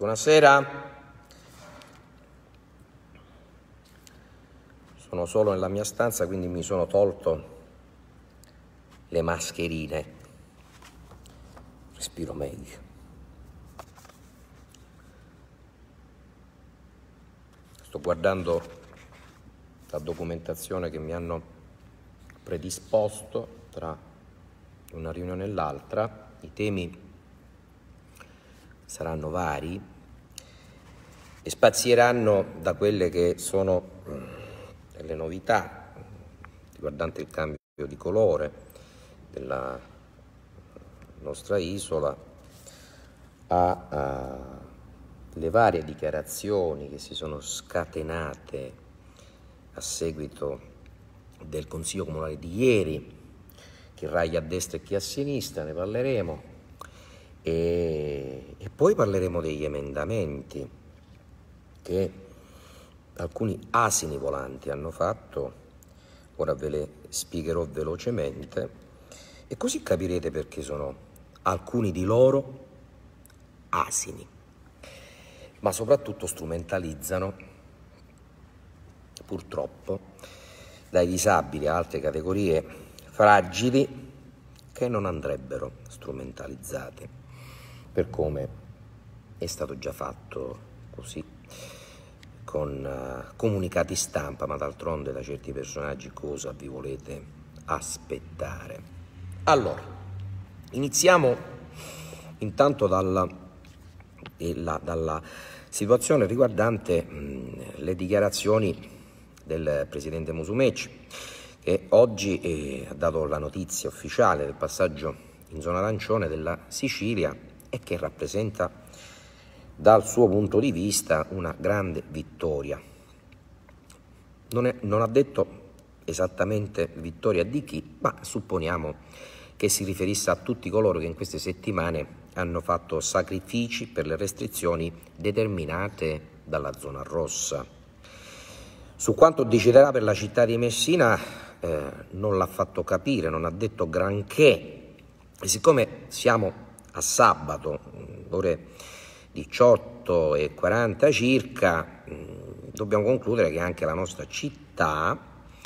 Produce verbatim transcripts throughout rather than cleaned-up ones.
Buonasera. Sono solo nella mia stanza, quindi mi sono tolto le mascherine. Respiro meglio. Sto guardando la documentazione che mi hanno predisposto tra una riunione e l'altra. I temi saranno vari e spazieranno da quelle che sono delle novità riguardanti il cambio di colore della nostra isola a, a le varie dichiarazioni che si sono scatenate a seguito del Consiglio Comunale di ieri, chi raglia a destra e chi a sinistra, ne parleremo, e, e poi parleremo degli emendamenti che alcuni asini volanti hanno fatto. Ora ve le spiegherò velocemente e così capirete perché sono alcuni di loro asini, ma soprattutto strumentalizzano, purtroppo, dai disabili a altre categorie fragili che non andrebbero strumentalizzate, per come è stato già fatto così con uh, comunicati stampa, ma d'altronde da certi personaggi cosa vi volete aspettare? Allora, iniziamo intanto dalla, della, dalla situazione riguardante mh, le dichiarazioni del presidente Musumeci, che oggi eh, ha dato la notizia ufficiale del passaggio in zona arancione della Sicilia e che rappresenta dal suo punto di vista una grande vittoria. Non, è, non ha detto esattamente vittoria di chi, ma supponiamo che si riferisse a tutti coloro che in queste settimane hanno fatto sacrifici per le restrizioni determinate dalla zona rossa. Su quanto deciderà per la città di Messina eh, non l'ha fatto capire, non ha detto granché, e siccome siamo a sabato, ore diciotto e quaranta circa, mh, dobbiamo concludere che anche la nostra città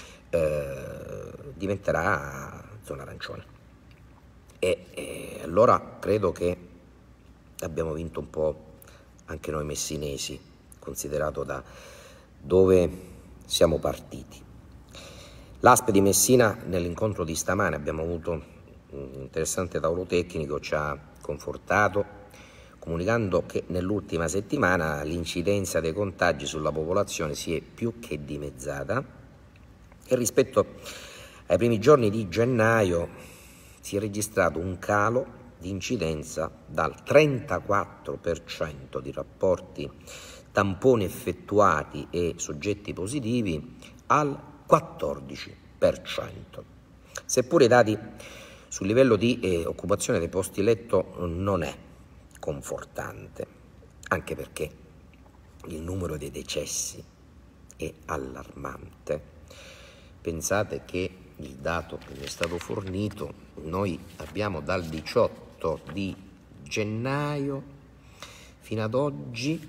eh, diventerà zona arancione. E, e allora credo che abbiamo vinto un po' anche noi messinesi, considerato da dove siamo partiti. L'A S P di Messina, nell'incontro di stamane, abbiamo avuto un interessante tavolo tecnico, ci ha confortato, comunicando che nell'ultima settimana l'incidenza dei contagi sulla popolazione si è più che dimezzata e rispetto ai primi giorni di gennaio si è registrato un calo di incidenza dal trentaquattro per cento di rapporti tamponi effettuati e soggetti positivi al quattordici per cento. Seppure i dati sul livello di eh, occupazione dei posti letto non è confortante, anche perché il numero dei decessi è allarmante. Pensate che il dato che mi è stato fornito, noi abbiamo dal diciotto di gennaio fino ad oggi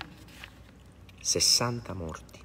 sessanta morti,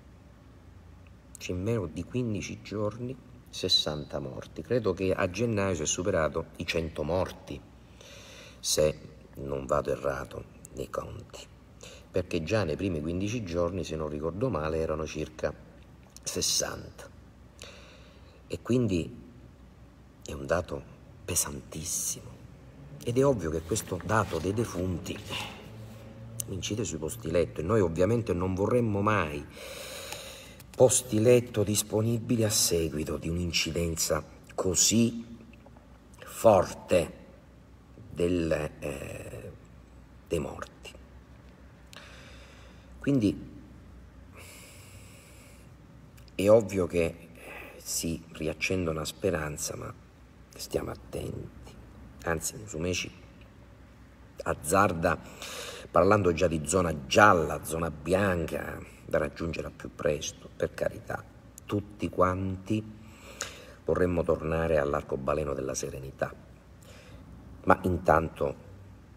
in meno di quindici giorni sessanta morti. Credo che a gennaio si è superato i cento morti, se non vado errato nei conti, perché già nei primi quindici giorni, se non ricordo male, erano circa sessanta, e quindi è un dato pesantissimo ed è ovvio che questo dato dei defunti incide sui posti letto e noi ovviamente non vorremmo mai posti letto disponibili a seguito di un'incidenza così forte del, eh, dei morti. Quindi è ovvio che si riaccende una speranza, ma stiamo attenti. Anzi, Musumeci azzarda, parlando già di zona gialla, zona bianca, da raggiungere al più presto. Per carità, tutti quanti vorremmo tornare all'arcobaleno della serenità, ma intanto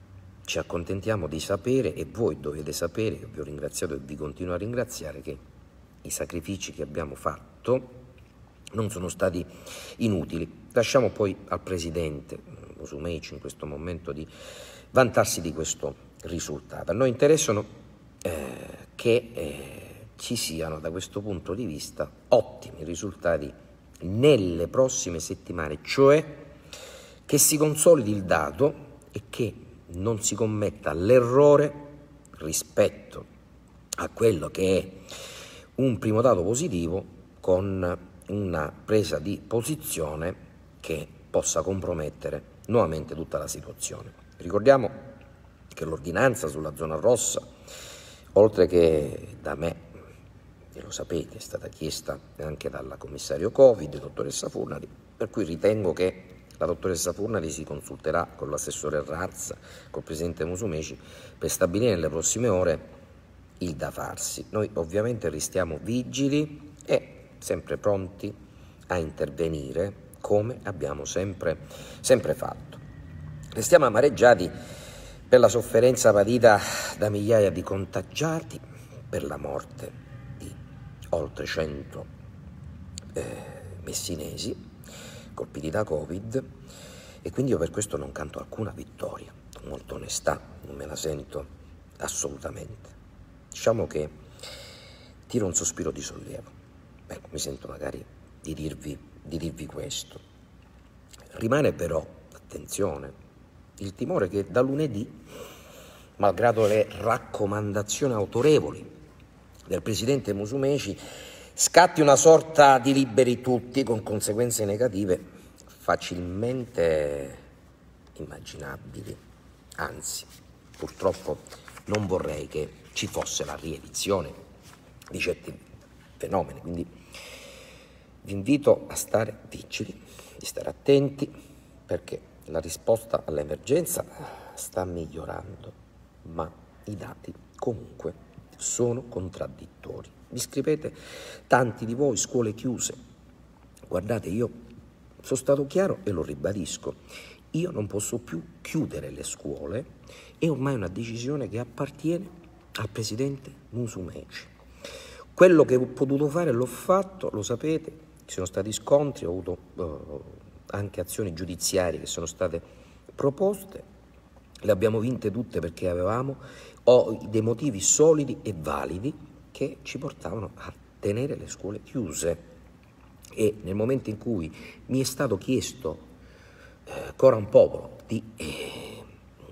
ci accontentiamo di sapere, e voi dovete sapere, che vi ho ringraziato e vi continuo a ringraziare, che i sacrifici che abbiamo fatto non sono stati inutili. Lasciamo poi al Presidente Musumeci in questo momento di vantarsi di questo risultato. A noi interessano eh, che eh, ci siano da questo punto di vista ottimi risultati nelle prossime settimane, cioè che si consolidi il dato e che non si commetta l'errore rispetto a quello che è un primo dato positivo con una presa di posizione che possa compromettere nuovamente tutta la situazione. Ricordiamo che l'ordinanza sulla zona rossa, oltre che da me, e lo sapete, è stata chiesta anche dalla commissario Covid, dottoressa Furnari, per cui ritengo che la dottoressa Furnari si consulterà con l'assessore Razza, col presidente Musumeci, per stabilire nelle prossime ore il da farsi. Noi ovviamente restiamo vigili e sempre pronti a intervenire come abbiamo sempre, sempre fatto. Restiamo amareggiati per la sofferenza patita da migliaia di contagiati, per la morte di oltre cento eh, messinesi colpiti da Covid, e quindi io per questo non canto alcuna vittoria, con molta onestà, non me la sento assolutamente. Diciamo che tiro un sospiro di sollievo, ecco, mi sento magari di dirvi, di dirvi questo. Rimane però, attenzione, il timore che da lunedì, malgrado le raccomandazioni autorevoli del presidente Musumeci, scatti una sorta di liberi tutti con conseguenze negative facilmente immaginabili. Anzi, purtroppo non vorrei che ci fosse la riedizione di certi fenomeni, quindi vi invito a stare vigili, di stare attenti, perché la risposta all'emergenza sta migliorando, ma i dati comunque sono contraddittori. Mi scrivete tanti di voi, scuole chiuse. Guardate, io sono stato chiaro e lo ribadisco, io non posso più chiudere le scuole, è ormai una decisione che appartiene al presidente Musumeci. Quello che ho potuto fare l'ho fatto, lo sapete, ci sono stati scontri, ho avuto uh, anche azioni giudiziarie che sono state proposte, le abbiamo vinte tutte perché avevamo oh, dei motivi solidi e validi che ci portavano a tenere le scuole chiuse. E nel momento in cui mi è stato chiesto eh, coram popolo di eh,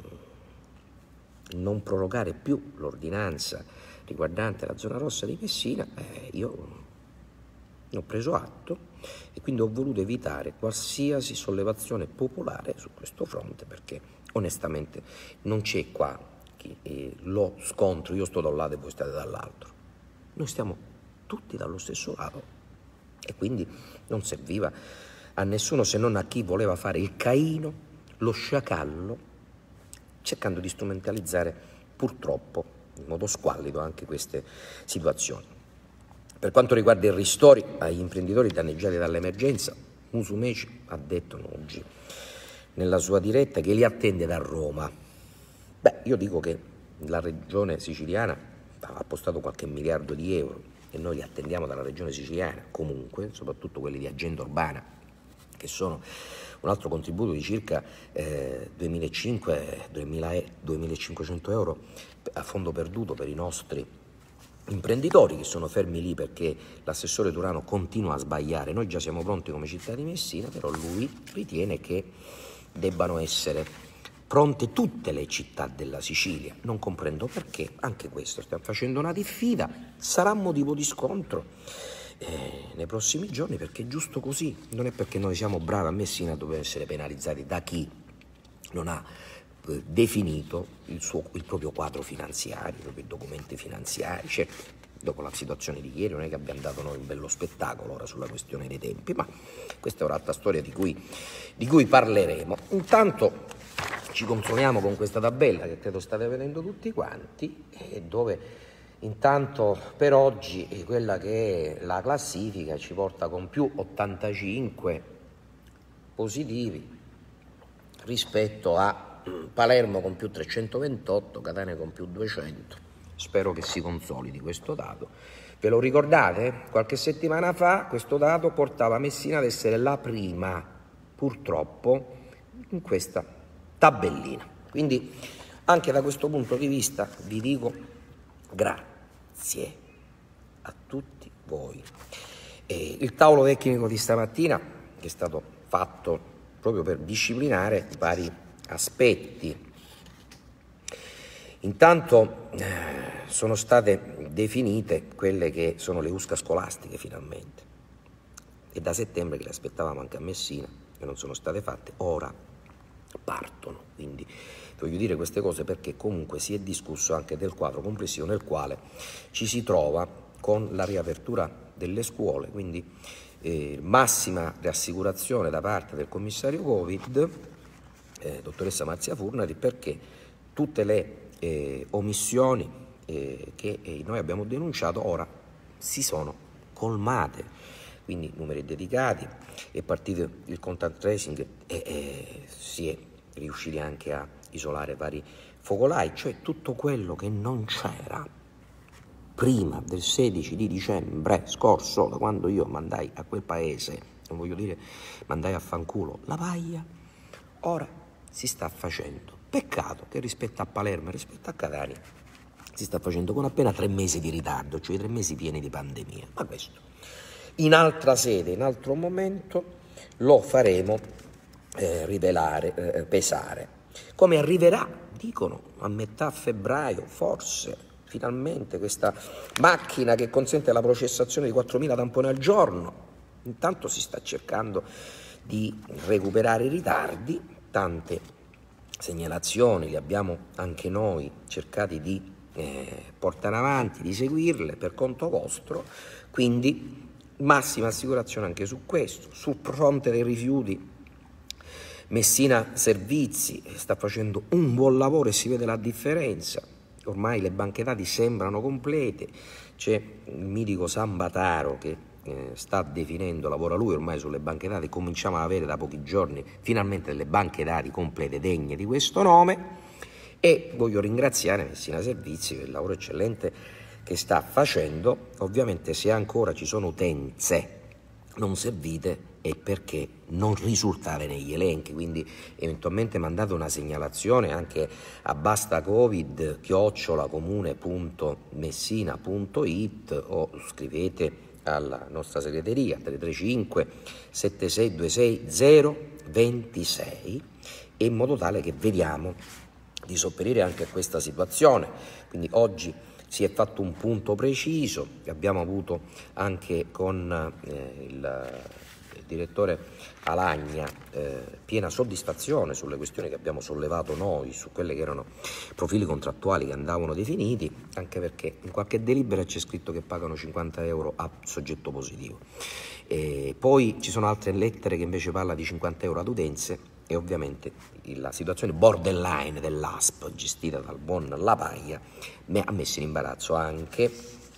non prorogare più l'ordinanza riguardante la zona rossa di Messina, eh, io ne ho preso atto e quindi ho voluto evitare qualsiasi sollevazione popolare su questo fronte, perché onestamente non c'è qua chi, eh, lo scontro, io sto da un lato e voi state dall'altro, noi stiamo tutti dallo stesso lato e quindi non serviva a nessuno se non a chi voleva fare il Caino, lo sciacallo, cercando di strumentalizzare purtroppo in modo squallido anche queste situazioni. Per quanto riguarda i ristori agli imprenditori danneggiati dall'emergenza, Musumeci ha detto oggi nella sua diretta che li attende da Roma. Beh, io dico che la regione siciliana ha appostato qualche miliardo di euro e noi li attendiamo dalla regione siciliana comunque, soprattutto quelli di agenda urbana, che sono un altro contributo di circa eh, duemilacinquecento euro a fondo perduto per i nostri imprenditori che sono fermi lì perché l'assessore Turano continua a sbagliare. Noi già siamo pronti come città di Messina, però lui ritiene che debbano essere pronte tutte le città della Sicilia. Non comprendo perché, anche questo, stiamo facendo una diffida, sarà motivo di scontro eh, nei prossimi giorni, perché è giusto così, non è perché noi siamo bravi a Messina dobbiamo essere penalizzati da chi non ha eh, definito il, suo, il proprio quadro finanziario, i propri documenti finanziari. Certo, dopo la situazione di ieri non è che abbiamo dato noi un bello spettacolo ora sulla questione dei tempi, ma questa è un'altra storia di cui, di cui parleremo. Intanto ci consoliamo con questa tabella che credo state vedendo tutti quanti, e dove intanto per oggi quella che è la classifica ci porta con più ottantacinque positivi rispetto a Palermo con più trecentoventotto, Catania con più duecento. Spero che si consolidi questo dato. Ve lo ricordate? Qualche settimana fa questo dato portava Messina ad essere la prima, purtroppo, in questa tabellina. Quindi anche da questo punto di vista vi dico grazie a tutti voi. E il tavolo tecnico di stamattina, che è stato fatto proprio per disciplinare vari aspetti. Intanto eh, sono state definite quelle che sono le U S C A scolastiche finalmente, e da settembre che le aspettavamo anche a Messina e non sono state fatte, ora partono. Quindi voglio dire queste cose perché comunque si è discusso anche del quadro complessivo nel quale ci si trova con la riapertura delle scuole, quindi eh, massima rassicurazione da parte del commissario Covid, eh, dottoressa Marzia Furnari, perché tutte le eh, omissioni eh, che eh, noi abbiamo denunciato ora si sono colmate, quindi numeri dedicati, è partito il contact tracing e eh, si è riusciti anche a isolare vari focolai, cioè tutto quello che non c'era prima del sedici di dicembre scorso, da quando io mandai a quel paese, non voglio dire mandai a fanculo la paglia, ora si sta facendo. Peccato che rispetto a Palermo e rispetto a Catania si sta facendo con appena tre mesi di ritardo, cioè tre mesi pieni di pandemia, ma questo in altra sede, in altro momento lo faremo eh, rivelare, eh, pesare. Come arriverà, dicono, a metà febbraio, forse, finalmente, questa macchina che consente la processazione di quattromila tamponi al giorno. Intanto si sta cercando di recuperare i ritardi, tante segnalazioni, le abbiamo anche noi cercati di eh, portare avanti, di seguirle per conto vostro, quindi massima assicurazione anche su questo. Sul fronte dei rifiuti Messina Servizi sta facendo un buon lavoro e si vede la differenza, ormai le banche dati sembrano complete, c'è il mitico Sambataro che eh, sta definendo, lavora lui ormai sulle banche dati, cominciamo ad avere da pochi giorni finalmente delle banche dati complete degne di questo nome, e voglio ringraziare Messina Servizi per il lavoro eccellente che sta facendo. Ovviamente se ancora ci sono utenze non servite è perché non risultate negli elenchi, quindi eventualmente mandate una segnalazione anche a bastacovid chiocciola comune punto messina punto it o scrivete alla nostra segreteria tre tre cinque sette sei due sei zero due sei, in modo tale che vediamo di sopperire anche a questa situazione. Quindi oggi si è fatto un punto preciso, abbiamo avuto anche con eh, il, il direttore Alagna eh, piena soddisfazione sulle questioni che abbiamo sollevato noi, su quelle che erano profili contrattuali che andavano definiti, anche perché in qualche delibera c'è scritto che pagano cinquanta euro a soggetto positivo. E poi ci sono altre lettere che invece parla di cinquanta euro ad utenze, e ovviamente la situazione borderline dell'A S P gestita dal buon La Paglia mi ha messo in imbarazzo anche,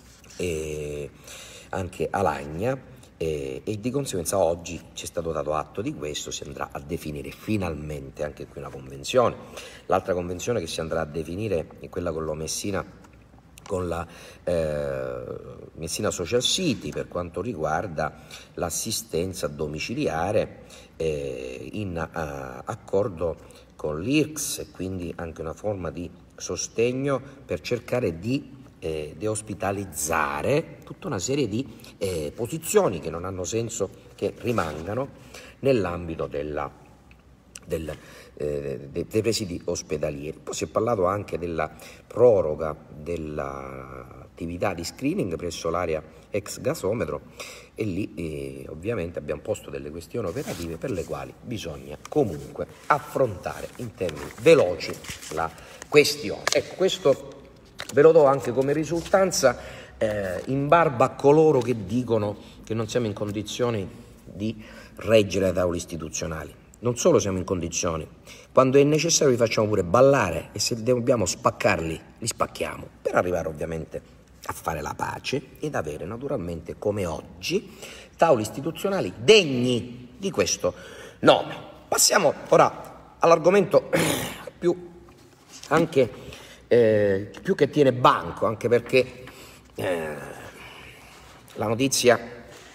eh, anche Alagna, eh, e di conseguenza oggi ci è stato dato atto di questo, si andrà a definire finalmente anche qui una convenzione. L'altra convenzione che si andrà a definire è quella con la Messina con la eh, Messina Social City per quanto riguarda l'assistenza domiciliare eh, in uh, accordo con l'I R C S, e quindi anche una forma di sostegno per cercare di eh, deospitalizzare tutta una serie di eh, posizioni che non hanno senso che rimangano nell'ambito della Del, eh, dei, dei presidi ospedalieri. Poi si è parlato anche della proroga dell'attività di screening presso l'area ex gasometro, e lì eh, ovviamente abbiamo posto delle questioni operative per le quali bisogna comunque affrontare in termini veloci la questione. Ecco, questo ve lo do anche come risultanza eh, in barba a coloro che dicono che non siamo in condizioni di reggere i tavoli istituzionali. Non solo siamo in condizioni, quando è necessario li facciamo pure ballare, e se dobbiamo spaccarli, li spacchiamo, per arrivare ovviamente a fare la pace ed avere naturalmente, come oggi, tavoli istituzionali degni di questo nome. Passiamo ora all'argomento più, anche, eh, più che tiene banco, anche perché eh, la notizia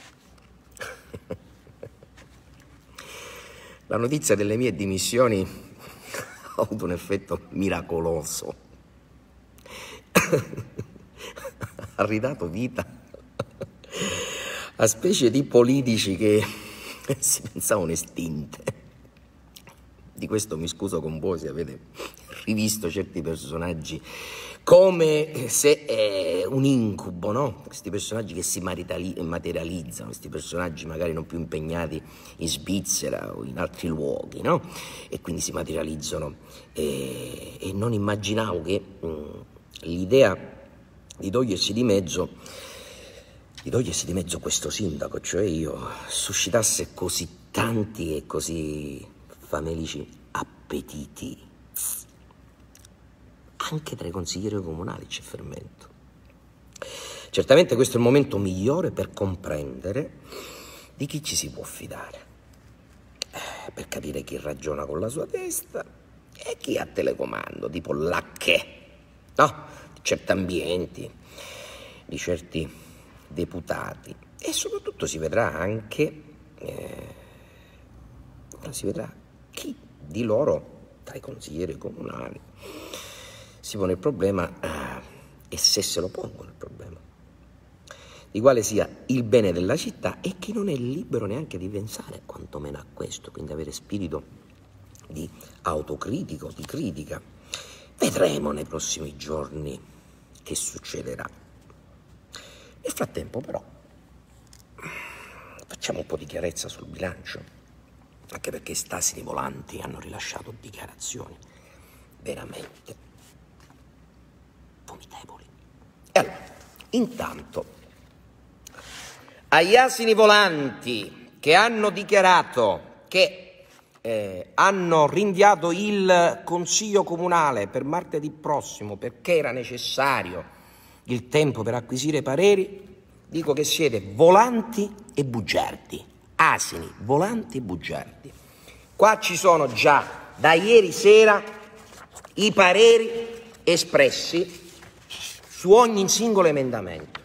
la notizia delle mie dimissioni ha avuto un effetto miracoloso. Ha ridato vita a specie di politici che si pensavano estinte. Di questo mi scuso con voi se avete rivisto certi personaggi come se è un incubo, no? Questi personaggi che si materializzano, questi personaggi magari non più impegnati in Svizzera o in altri luoghi, no? E quindi si materializzano. E, e non immaginavo che mh, l'idea di togliersi di mezzo, di togliersi di mezzo questo sindaco, cioè io, suscitasse così tanti e così famelici appetiti. Anche tra i consiglieri comunali c'è fermento. Certamente questo è il momento migliore per comprendere di chi ci si può fidare, eh, per capire chi ragiona con la sua testa e chi ha telecomando, tipo Lacché, no? Di certi ambienti, di certi deputati. E soprattutto si vedrà anche, eh, si vedrà chi di loro, tra i consiglieri comunali, si pone il problema eh, e se se lo pongono il problema di quale sia il bene della città e chi non è libero neanche di pensare quantomeno a questo, quindi avere spirito di autocritico, di critica. Vedremo nei prossimi giorni che succederà. Nel frattempo però facciamo un po' di chiarezza sul bilancio, anche perché Stasini Volanti hanno rilasciato dichiarazioni veramente vomitevoli. E allora, intanto, agli asini volanti che hanno dichiarato che eh, hanno rinviato il Consiglio Comunale per martedì prossimo perché era necessario il tempo per acquisire pareri, dico che siete volanti e bugiardi, asini, volanti e bugiardi. Qua ci sono già da ieri sera i pareri espressi su ogni singolo emendamento.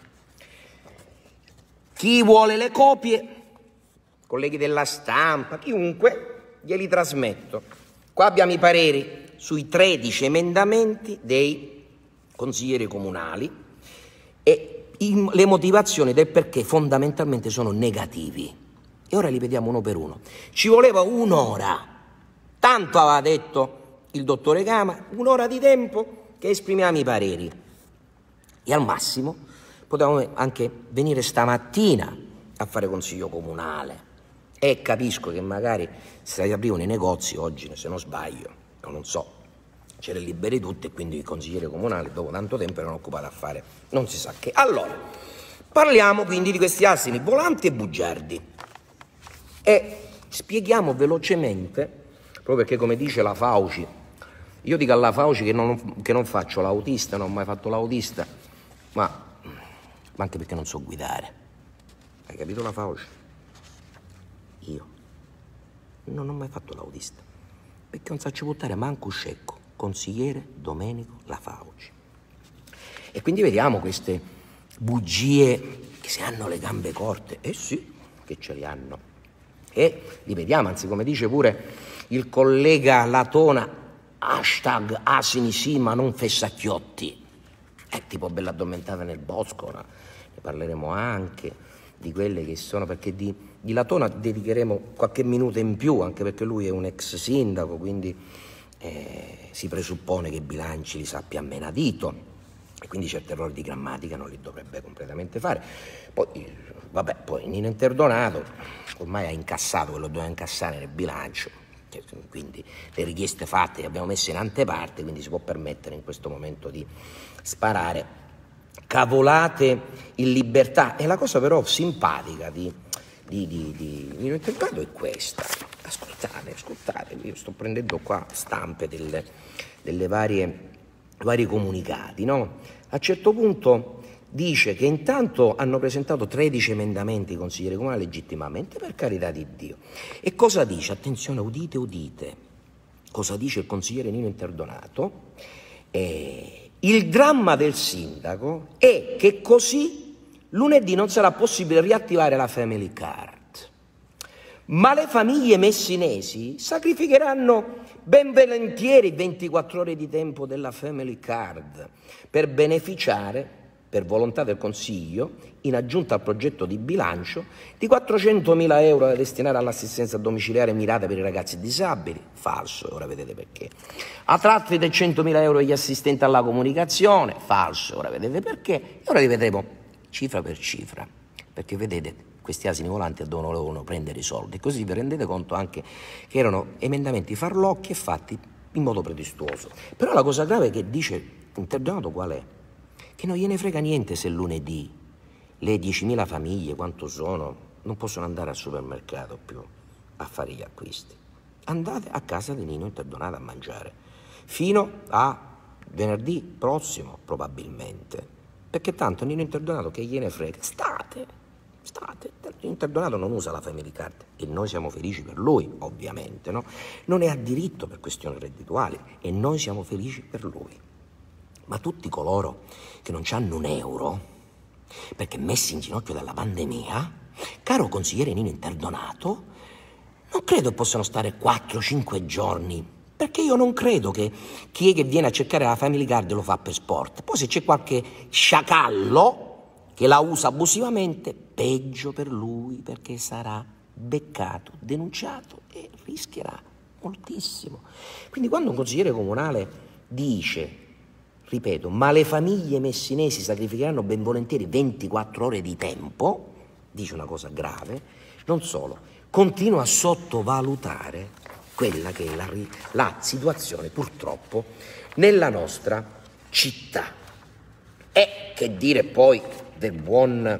Chi vuole le copie, colleghi della stampa, chiunque, glieli trasmetto. Qua abbiamo i pareri sui tredici emendamenti dei consiglieri comunali e in, le motivazioni del perché fondamentalmente sono negativi. E ora li vediamo uno per uno. Ci voleva un'ora, tanto aveva detto il dottore Gama, un'ora di tempo che esprimiamo i pareri. E al massimo potevamo anche venire stamattina a fare consiglio comunale. E capisco che magari se aprivano i negozi oggi, se non sbaglio, non so, c'era liberi tutti e quindi i consiglieri comunali dopo tanto tempo erano occupati a fare non si sa che. Allora, parliamo quindi di questi asini volanti e bugiardi e spieghiamo velocemente, proprio perché come dice la Fauci, io dico alla Fauci che non, che non faccio l'autista, non ho mai fatto l'autista, ma, ma anche perché non so guidare. Hai capito la Fauci? Io non ho mai fatto l'autista, perché non saccio portare manco scecco, consigliere Domenico La Fauci. E quindi vediamo queste bugie che se hanno le gambe corte, eh sì, che ce li hanno. E li vediamo, anzi come dice pure il collega Latona, hashtag asini sì ma non fessacchiotti. È tipo Bella addormentata nel bosco, no? Ne parleremo anche di quelle che sono, perché di, di Latona dedicheremo qualche minuto in più, anche perché lui è un ex sindaco, quindi eh, si presuppone che i bilanci li sappia a menadito e quindi certi errori di grammatica non li dovrebbe completamente fare. Poi, vabbè, poi Nino Interdonato ormai ha incassato quello che doveva incassare nel bilancio, quindi le richieste fatte le abbiamo messe in anteparte, quindi si può permettere in questo momento di sparare cavolate in libertà. E la cosa però simpatica di, di, di, di Nino Interdonato è questa. Ascoltate, ascoltate, io sto prendendo qua stampe delle, delle varie vari comunicati, no? A un certo punto dice che intanto hanno presentato tredici emendamenti i consiglieri comunali legittimamente, per carità di Dio. E cosa dice? Attenzione, udite, udite. cosa dice il consigliere Nino Interdonato, eh, il dramma del sindaco è che così lunedì non sarà possibile riattivare la Family Card, ma le famiglie messinesi sacrificheranno ben volentieri ventiquattro ore di tempo della Family Card per beneficiare, per volontà del Consiglio, in aggiunta al progetto di bilancio, di quattrocentomila euro da destinare all'assistenza domiciliare mirata per i ragazzi disabili. Falso, e ora vedete perché. A tratti dei centomila euro agli assistenti alla comunicazione. Falso, ora vedete perché. E ora li vedremo cifra per cifra, perché vedete, questi asini volanti dovevano prendere i soldi, così vi rendete conto anche che erano emendamenti farlocchi e fatti in modo pretestuoso. Però la cosa grave che dice Interdonato qual è? Che non gliene frega niente se lunedì le diecimila famiglie, quanto sono, non possono andare al supermercato più a fare gli acquisti. Andate a casa di Nino Interdonato a mangiare, fino a venerdì prossimo probabilmente, perché tanto Nino Interdonato che gliene frega, state, state. Interdonato non usa la Family Card e noi siamo felici per lui, ovviamente, no? Non ne ha diritto per questioni reddituali e noi siamo felici per lui. Ma tutti coloro che non hanno un euro, perché messi in ginocchio dalla pandemia, caro consigliere Nino Interdonato, non credo possano stare quattro cinque giorni, perché io non credo che chi è che viene a cercare la Family Card lo fa per sport. Poi se c'è qualche sciacallo che la usa abusivamente, peggio per lui, perché sarà beccato, denunciato e rischierà moltissimo. Quindi quando un consigliere comunale dice, ripeto, ma le famiglie messinesi sacrificheranno ben volentieri ventiquattro ore di tempo, dice una cosa grave, non solo, continua a sottovalutare quella che è la, la situazione purtroppo nella nostra città. E che dire poi del buon,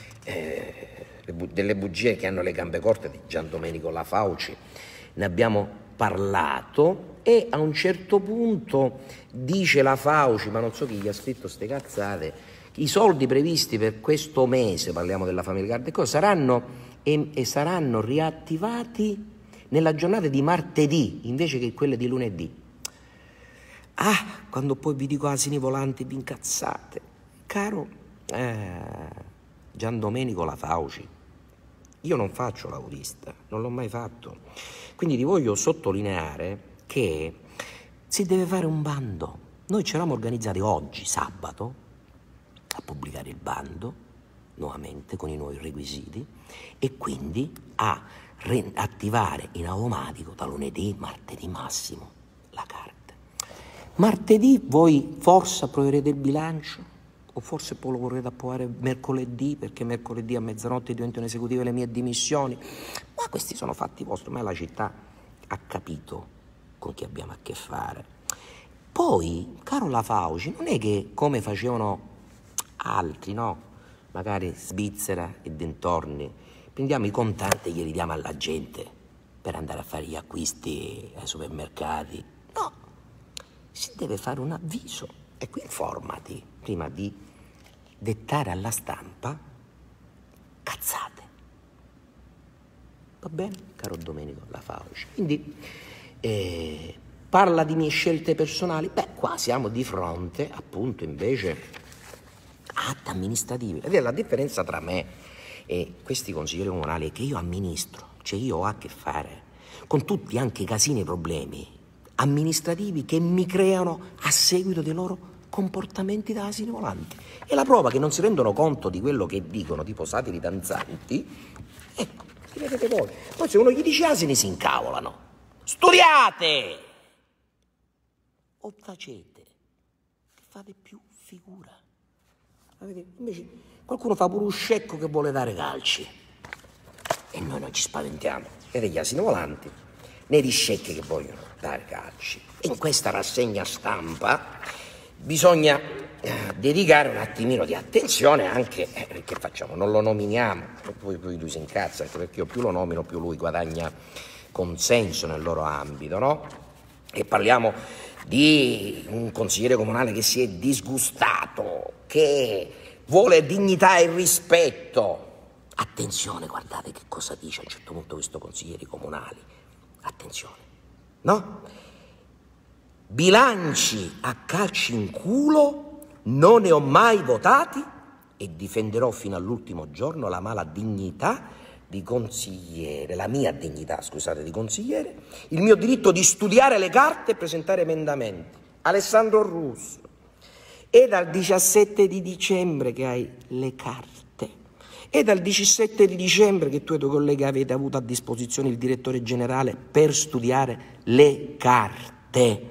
eh, delle bugie che hanno le gambe corte di Gian Domenico La Fauci, ne abbiamo parlato e a un certo punto dice La Fauci, ma non so chi gli ha scritto ste cazzate, i soldi previsti per questo mese, parliamo della Family Card, e cosa, saranno, e, e saranno riattivati nella giornata di martedì invece che quelle di lunedì. Ah, quando poi vi dico asini volanti vi incazzate. Caro eh, Gian Domenico La Fauci, io non faccio l'autista, non l'ho mai fatto, quindi ti voglio sottolineare che si deve fare un bando. Noi ci eravamo organizzati oggi, sabato, a pubblicare il bando, nuovamente con i nuovi requisiti, e quindi a attivare in automatico da lunedì, martedì massimo, la carta. Martedì voi forse approverete il bilancio, o forse poi lo vorrete approvare mercoledì, perché mercoledì a mezzanotte diventano esecutive le mie dimissioni. Ma questi sono fatti vostri, ma la città ha capito con chi abbiamo a che fare. Poi, caro La Fauci, non è che come facevano altri, no? Magari Svizzera e dintorni, prendiamo i contanti e glieli diamo alla gente per andare a fare gli acquisti ai supermercati. No, si deve fare un avviso e qui informati prima di dettare alla stampa cazzate. Va bene, caro Domenico La Fauci? Quindi eh, parla di mie scelte personali. Beh, qua siamo di fronte appunto invece atti amministrativi. Ed è la differenza tra me e questi consiglieri comunali, è che io amministro, cioè io ho a che fare con tutti anche i casini e problemi amministrativi che mi creano a seguito dei loro comportamenti da asini volanti. E la prova che non si rendono conto di quello che dicono, tipo satiri danzanti, ecco, si vedete voi. Poi se uno gli dice asini si incavolano. Studiate! O tacete, che fate più figura. Invece qualcuno fa pure un scecco che vuole dare calci e noi non ci spaventiamo, né degli asini volanti né di scecchi che vogliono dare calci. E in questa rassegna stampa bisogna eh, dedicare un attimino di attenzione anche, eh, che facciamo, non lo nominiamo, poi, poi lui si incazza, anche perché io più lo nomino più lui guadagna consenso nel loro ambito, no? E parliamo di un consigliere comunale che si è disgustato, che vuole dignità e rispetto. Attenzione, guardate che cosa dice a un certo punto questo consiglieri comunali. Attenzione, no? bilanci a calci in culo non ne ho mai votati e difenderò fino all'ultimo giorno la mala dignità di consigliere, la mia dignità, scusate, di consigliere, il mio diritto di studiare le carte e presentare emendamenti. Alessandro Russo, è dal diciassette di dicembre che hai le carte, è dal diciassette di dicembre che tu e i tuoi colleghi avete avuto a disposizione il direttore generale per studiare le carte.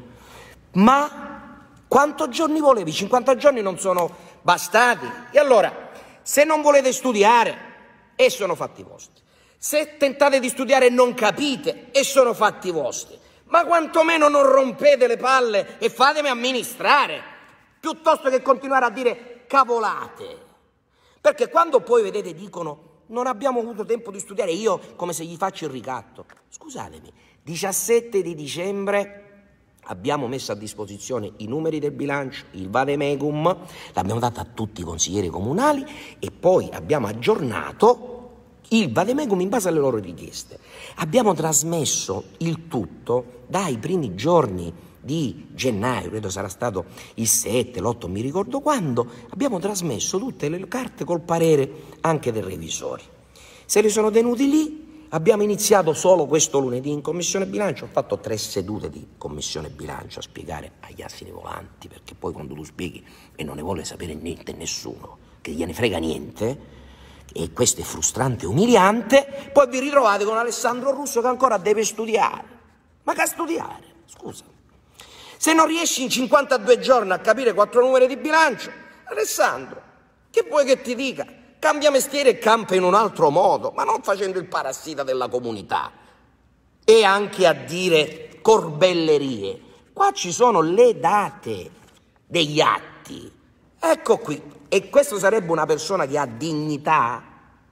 Ma quanti giorni volevi? cinquanta giorni non sono bastati? E allora, se non volete studiare, e sono fatti vostri. Se tentate di studiare e non capite, e sono fatti vostri. Ma quantomeno non rompete le palle e fatemi amministrare, piuttosto che continuare a dire cavolate. Perché quando poi, vedete, dicono non abbiamo avuto tempo di studiare, io come se gli faccio il ricatto. Scusatemi, diciassette di dicembre abbiamo messo a disposizione i numeri del bilancio, il vademecum, l'abbiamo dato a tutti i consiglieri comunali e poi abbiamo aggiornato il vademecum in base alle loro richieste. Abbiamo trasmesso il tutto dai primi giorni di gennaio, credo sarà stato il sette, l'otto, mi ricordo quando, abbiamo trasmesso tutte le carte col parere anche dei revisori. Se li sono tenuti lì. Abbiamo iniziato solo questo lunedì in Commissione Bilancio, ho fatto tre sedute di Commissione Bilancio a spiegare agli assini volanti, perché poi quando tu spieghi e non ne vuole sapere niente nessuno, che gliene frega niente, e questo è frustrante e umiliante, poi vi ritrovate con Alessandro Russo che ancora deve studiare. Ma che studiare? Scusa. Se non riesci in cinquantadue giorni a capire quattro numeri di bilancio, Alessandro, che vuoi che ti dica? Cambia mestiere e campa in un altro modo, ma non facendo il parassita della comunità. E anche a dire corbellerie. Qua ci sono le date degli atti. Ecco qui. E questo sarebbe una persona che ha dignità?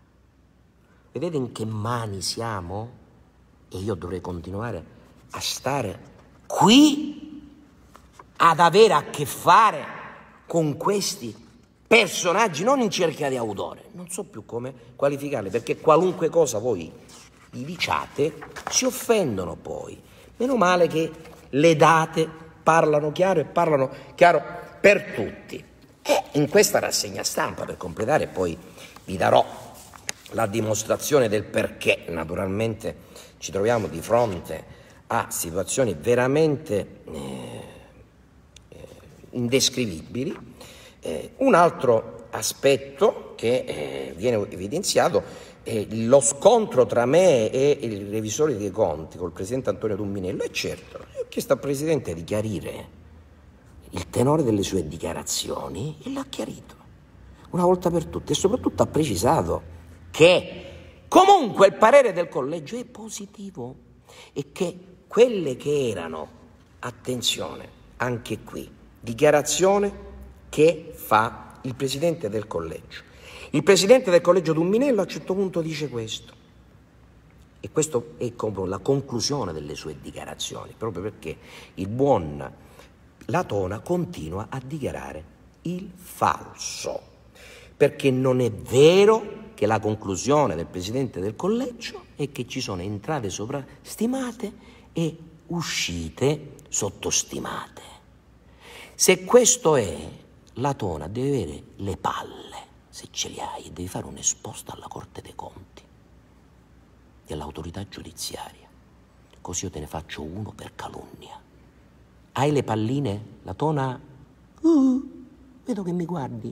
Vedete in che mani siamo? E io dovrei continuare a stare qui ad avere a che fare con questi personaggi non in cerca di autore, non so più come qualificarli, perché qualunque cosa voi gli diciate si offendono poi. Meno male che le date parlano chiaro e parlano chiaro per tutti. E in questa rassegna stampa, per completare, poi vi darò la dimostrazione del perché. Naturalmente ci troviamo di fronte a situazioni veramente eh, eh, indescrivibili. Eh, un altro aspetto che eh, viene evidenziato è lo scontro tra me e il revisore dei conti, col presidente Antonio Dumminello. E certo, io ho chiesto al presidente di chiarire il tenore delle sue dichiarazioni e l'ha chiarito una volta per tutte, e soprattutto ha precisato che comunque il parere del collegio è positivo e che quelle che erano, attenzione, anche qui, dichiarazione che fa il presidente del collegio. Il presidente del collegio Dumminello a un certo punto dice questo, e questo è come la conclusione delle sue dichiarazioni, proprio perché il buon Latona continua a dichiarare il falso, perché non è vero che la conclusione del presidente del collegio è che ci sono entrate sovrastimate e uscite sottostimate. Se questo è, Latona deve avere le palle, se ce le hai, e devi fare un esposto alla Corte dei Conti e all'autorità giudiziaria, così io te ne faccio uno per calunnia. Hai le palline, Latona? Uh, vedo che mi guardi.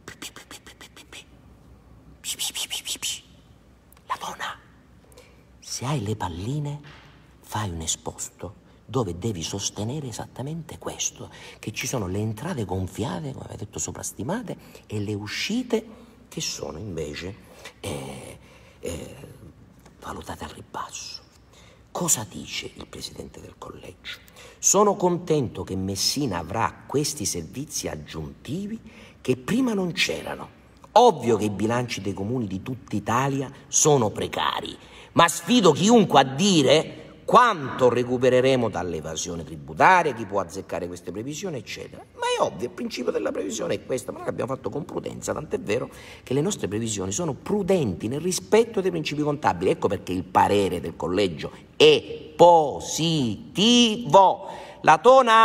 Latona, se hai le palline, fai un esposto dove devi sostenere esattamente questo, che ci sono le entrate gonfiate, come avete detto, sovrastimate, e le uscite che sono invece eh, eh, valutate al ribasso. Cosa dice il presidente del collegio? Sono contento che Messina avrà questi servizi aggiuntivi che prima non c'erano. Ovvio che i bilanci dei comuni di tutta Italia sono precari, ma sfido chiunque a dire quanto recupereremo dall'evasione tributaria, chi può azzeccare queste previsioni, eccetera. Ma è ovvio, il principio della previsione è questo, ma noi l'abbiamo fatto con prudenza, tant'è vero che le nostre previsioni sono prudenti nel rispetto dei principi contabili. Ecco perché il parere del collegio è positivo. Latona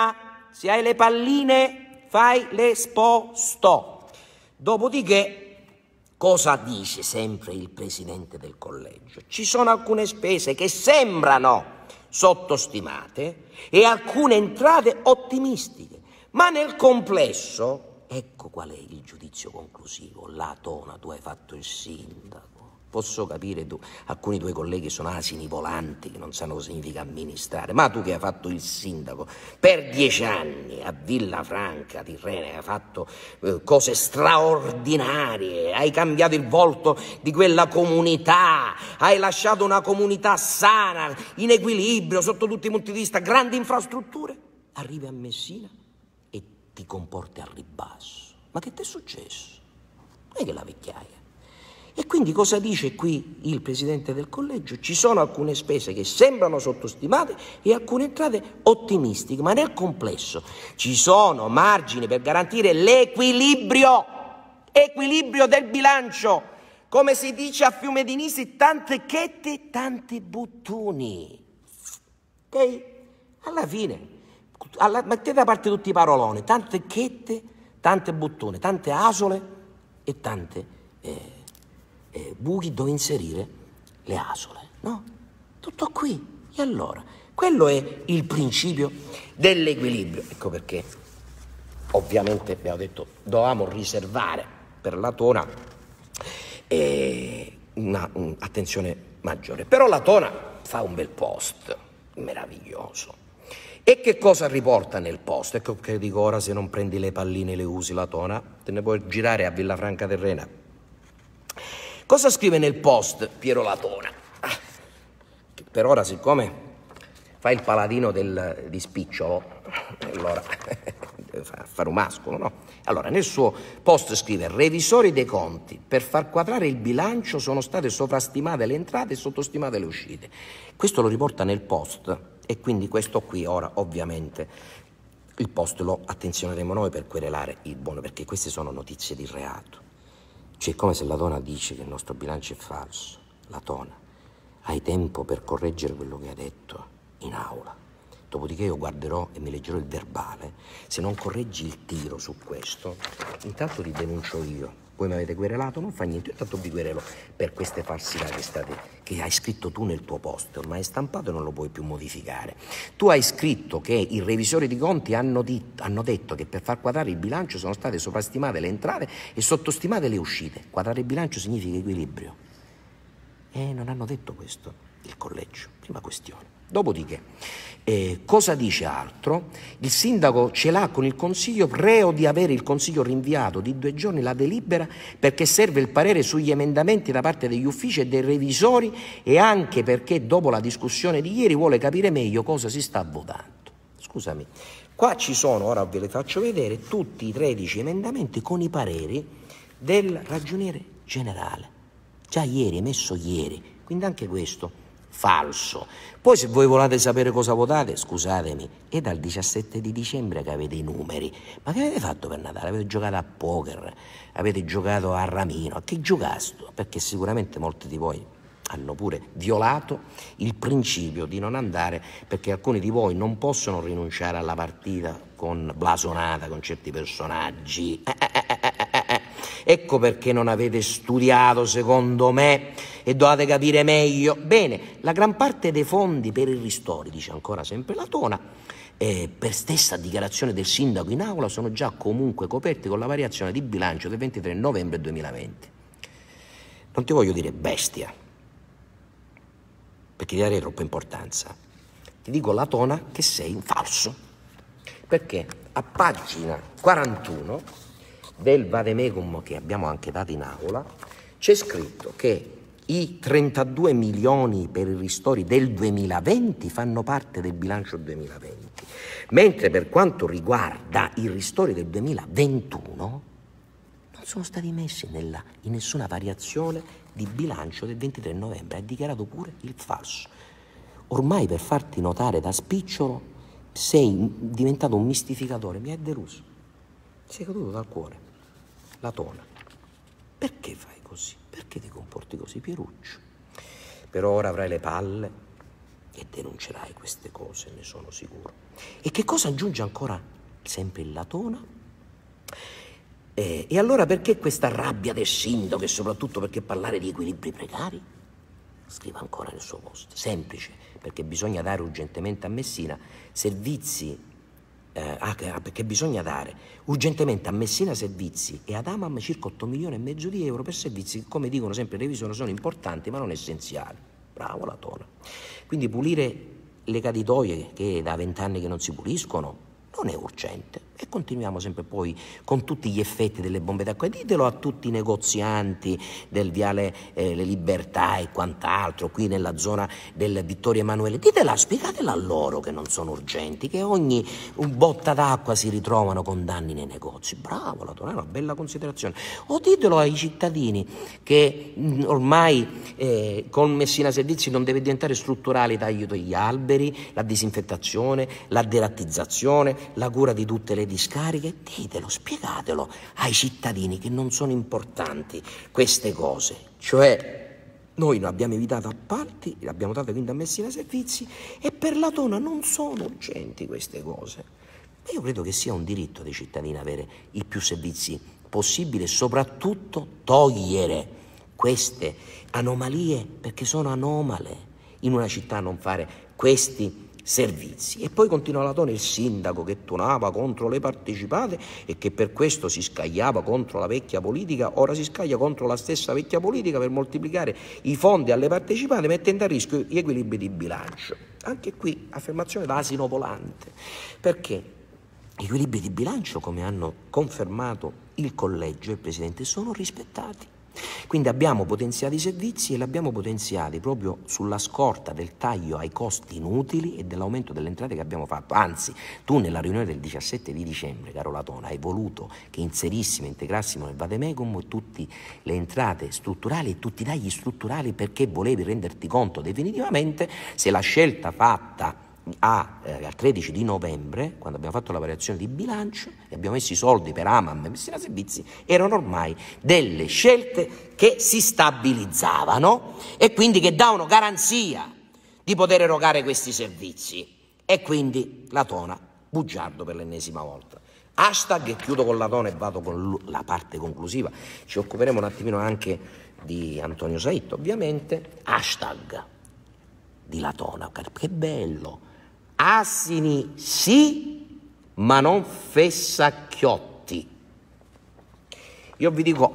se hai le palline fai l'esposto. Dopodiché, cosa dice sempre il presidente del collegio? Ci sono alcune spese che sembrano sottostimate e alcune entrate ottimistiche, ma nel complesso, ecco qual è il giudizio conclusivo. Latona, tu hai fatto il sindaco. Posso capire, tu, alcuni tuoi colleghi sono asini volanti che non sanno cosa significa amministrare, ma tu che hai fatto il sindaco per dieci anni a Villafranca Tirrenia, hai fatto eh, cose straordinarie, hai cambiato il volto di quella comunità, hai lasciato una comunità sana, in equilibrio sotto tutti i punti di vista, grandi infrastrutture, arrivi a Messina e ti comporti al ribasso. Ma che ti è successo? Non è che la vecchiaia. E quindi cosa dice qui il presidente del collegio? Ci sono alcune spese che sembrano sottostimate e alcune entrate ottimistiche, ma nel complesso ci sono margini per garantire l'equilibrio, equilibrio del bilancio. Come si dice a Fiume di Nisi, tante chette, tanti buttoni. Ok? Alla fine, alla, mettete da parte tutti i paroloni, tante chette, tante buttone, tante asole e tante... Eh, Eh, buchi dove inserire le asole, no? Tutto qui. E allora, quello è il principio dell'equilibrio. Ecco perché, ovviamente, abbiamo detto, dovevamo riservare per Latona eh, una, un'attenzione maggiore. Però Latona fa un bel post, meraviglioso. E che cosa riporta nel post? Ecco che dico, ora se non prendi le palline e le usi Latona, te ne puoi girare a Villafranca Tirrenia. Cosa scrive nel post Piero Latona? Ah, che per ora, siccome fa il paladino del, di spicciolo, allora deve fare un mascolo, no? Allora, nel suo post scrive: revisori dei conti, per far quadrare il bilancio sono state sovrastimate le entrate e sottostimate le uscite. Questo lo riporta nel post e quindi questo qui ora, ovviamente, il post lo attenzioneremo noi per querelare il buono, perché queste sono notizie di reato. Cioè, come se Latona dice che il nostro bilancio è falso. Latona, hai tempo per correggere quello che hai detto in aula. Dopodiché io guarderò e mi leggerò il verbale. Se non correggi il tiro su questo, intanto ti denuncio io. Voi mi avete querelato, non fa niente, io intanto vi querelo per queste falsità che, state, che hai scritto tu nel tuo post. Ormai è stampato e non lo puoi più modificare. Tu hai scritto che i revisori di conti hanno, dit, hanno detto che per far quadrare il bilancio sono state sovrastimate le entrate e sottostimate le uscite. Quadrare il bilancio significa equilibrio. E non hanno detto questo il collegio, prima questione. Dopodiché, eh, cosa dice altro? Il sindaco ce l'ha con il consiglio, reo di avere il consiglio rinviato di due giorni la delibera perché serve il parere sugli emendamenti da parte degli uffici e dei revisori e anche perché dopo la discussione di ieri vuole capire meglio cosa si sta votando. Scusami, qua ci sono, ora ve le faccio vedere, tutti i tredici emendamenti con i pareri del ragioniere generale. Già ieri, emesso ieri, quindi anche questo falso. Poi se voi volete sapere cosa votate, scusatemi, è dal diciassette di dicembre che avete i numeri. Ma che avete fatto per Natale? Avete giocato a poker, avete giocato a ramino, a che giocasto? Perché sicuramente molti di voi hanno pure violato il principio di non andare, perché alcuni di voi non possono rinunciare alla partita con blasonata, con certi personaggi. Eh, eh, eh, eh, eh, eh. Ecco perché non avete studiato, secondo me, e dovete capire meglio. Bene, la gran parte dei fondi per i ristori, dice ancora sempre Latona, eh, per stessa dichiarazione del sindaco in aula, sono già comunque coperti con la variazione di bilancio del ventitré novembre duemilaventi. Non ti voglio dire bestia, perché ti darei troppa importanza. Ti dico, Latona, che sei un falso, perché a pagina quarantuno del vademecum che abbiamo anche dato in aula c'è scritto che i trentadue milioni per i ristori del duemilaventi fanno parte del bilancio duemilaventi, mentre per quanto riguarda i ristori del duemilaventuno non sono stati messi nella, in nessuna variazione di bilancio del ventitré novembre. Ha dichiarato pure il falso. Ormai, per farti notare da spicciolo, sei diventato un mistificatore. Mi hai deluso, sei caduto dal cuore. Latona, perché fai così? Perché ti comporti così, Pieruccio? Per ora avrai le palle e denuncerai queste cose, ne sono sicuro. E che cosa aggiunge ancora sempre il Latona. Eh, e allora perché questa rabbia del sindaco e soprattutto perché parlare di equilibri precari? Scriva ancora nel suo post, semplice, perché bisogna dare urgentemente a Messina servizi, eh, ah, perché bisogna dare urgentemente a Messina servizi e ad Amam circa otto milioni e mezzo di euro per servizi che, come dicono sempre i revisori, sono importanti ma non essenziali. Bravo Latona. Quindi pulire le caditoie che da vent'anni che non si puliscono non è urgente e continuiamo sempre poi con tutti gli effetti delle bombe d'acqua. E ditelo a tutti i negozianti del viale eh, Le Libertà e quant'altro qui nella zona del Vittorio Emanuele, ditela, spiegatela a loro che non sono urgenti, che ogni botta d'acqua si ritrovano con danni nei negozi. Bravo Latona, è una bella considerazione. O ditelo ai cittadini che mh, ormai eh, con Messina Servizi non deve diventare strutturale il taglio degli alberi, la disinfettazione, la derattizzazione, la cura di tutte le discariche. Ditelo, spiegatelo ai cittadini che non sono importanti queste cose. Cioè, noi non abbiamo evitato appalti, l'abbiamo dato quindi a Messina Servizi e per Latona non sono urgenti queste cose. Ma io credo che sia un diritto dei cittadini avere i più servizi possibili e soprattutto togliere queste anomalie, perché sono anomale in una città non fare questi servizi. E poi continua Latona, il sindaco che tonava contro le partecipate e che per questo si scagliava contro la vecchia politica, ora si scaglia contro la stessa vecchia politica per moltiplicare i fondi alle partecipate mettendo a rischio gli equilibri di bilancio. Anche qui affermazione da asino volante, perché gli equilibri di bilancio, come hanno confermato il collegio e il Presidente, sono rispettati. Quindi abbiamo potenziato i servizi e li abbiamo potenziati proprio sulla scorta del taglio ai costi inutili e dell'aumento delle entrate che abbiamo fatto. Anzi, tu nella riunione del diciassette di dicembre, caro Latona, hai voluto che inserissimo, integrassimo nel vademecum tutte le entrate strutturali e tutti i tagli strutturali, perché volevi renderti conto definitivamente se la scelta fatta A, eh, al tredici di novembre, quando abbiamo fatto la variazione di bilancio e abbiamo messo i soldi per Amam e Messina Servizi, erano ormai delle scelte che si stabilizzavano e quindi che davano garanzia di poter erogare questi servizi. E quindi Latona, bugiardo per l'ennesima volta. Hashtag, e chiudo con Latona e vado con la parte conclusiva, ci occuperemo un attimino anche di Antonio Saitto, ovviamente. Hashtag di Latona, che bello. Asini sì, ma non fessacchiotti. Io vi dico,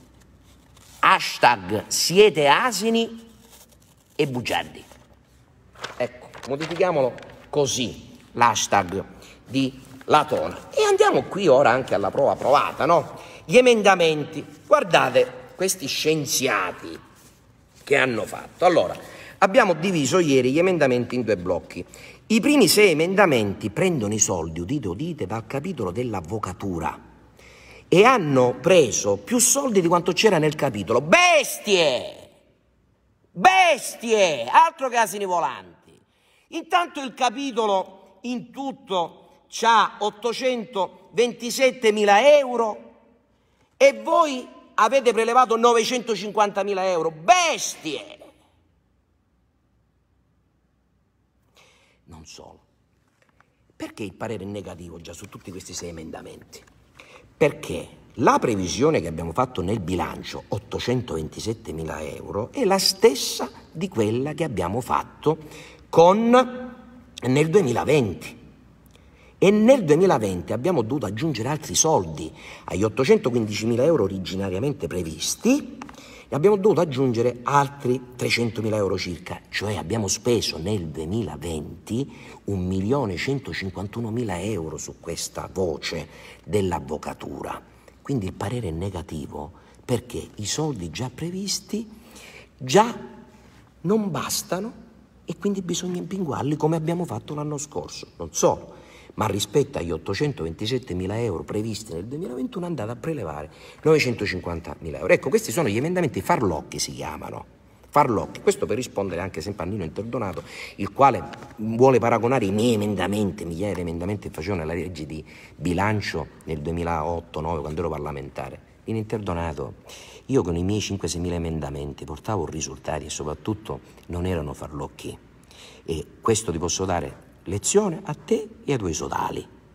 hashtag siete asini e bugiardi. Ecco, modifichiamolo così, l'hashtag di Latona. E andiamo qui ora anche alla prova provata, no? Gli emendamenti. Guardate questi scienziati che hanno fatto. Allora, abbiamo diviso ieri gli emendamenti in due blocchi. I primi sei emendamenti prendono i soldi, udite udite, dal capitolo dell'avvocatura e hanno preso più soldi di quanto c'era nel capitolo. Bestie! Bestie! Altro che asini volanti. Intanto il capitolo in tutto c'ha ottocentoventisettemila euro e voi avete prelevato novecentocinquantamila euro. Bestie! Non solo. Perché il parere è negativo già su tutti questi sei emendamenti? Perché la previsione che abbiamo fatto nel bilancio, ottocentoventisettemila euro, è la stessa di quella che abbiamo fatto con, nel duemilaventi. E nel duemilaventi abbiamo dovuto aggiungere altri soldi agli ottocentoquindicimila euro originariamente previsti. Abbiamo dovuto aggiungere altri trecentomila euro circa, cioè abbiamo speso nel duemilaventi un milione centocinquantunomila euro su questa voce dell'avvocatura. Quindi il parere è negativo perché i soldi già previsti già non bastano e quindi bisogna impinguarli come abbiamo fatto l'anno scorso. Non solo, ma rispetto agli ottocentoventisettemila euro previsti nel duemilaventuno andate a prelevare novecentocinquantamila euro. Ecco, questi sono gli emendamenti farlocchi, si chiamano. Farlocchi. Questo per rispondere anche sempre a Nino Interdonato, il quale vuole paragonare i miei emendamenti, migliaia di emendamenti che facevano nella legge di bilancio nel duemilaotto nove quando ero parlamentare. Nino Interdonato, io con i miei cinque seimila emendamenti portavo risultati e soprattutto non erano farlocchi. E questo ti posso dare lezione a te e ai tuoi sodali.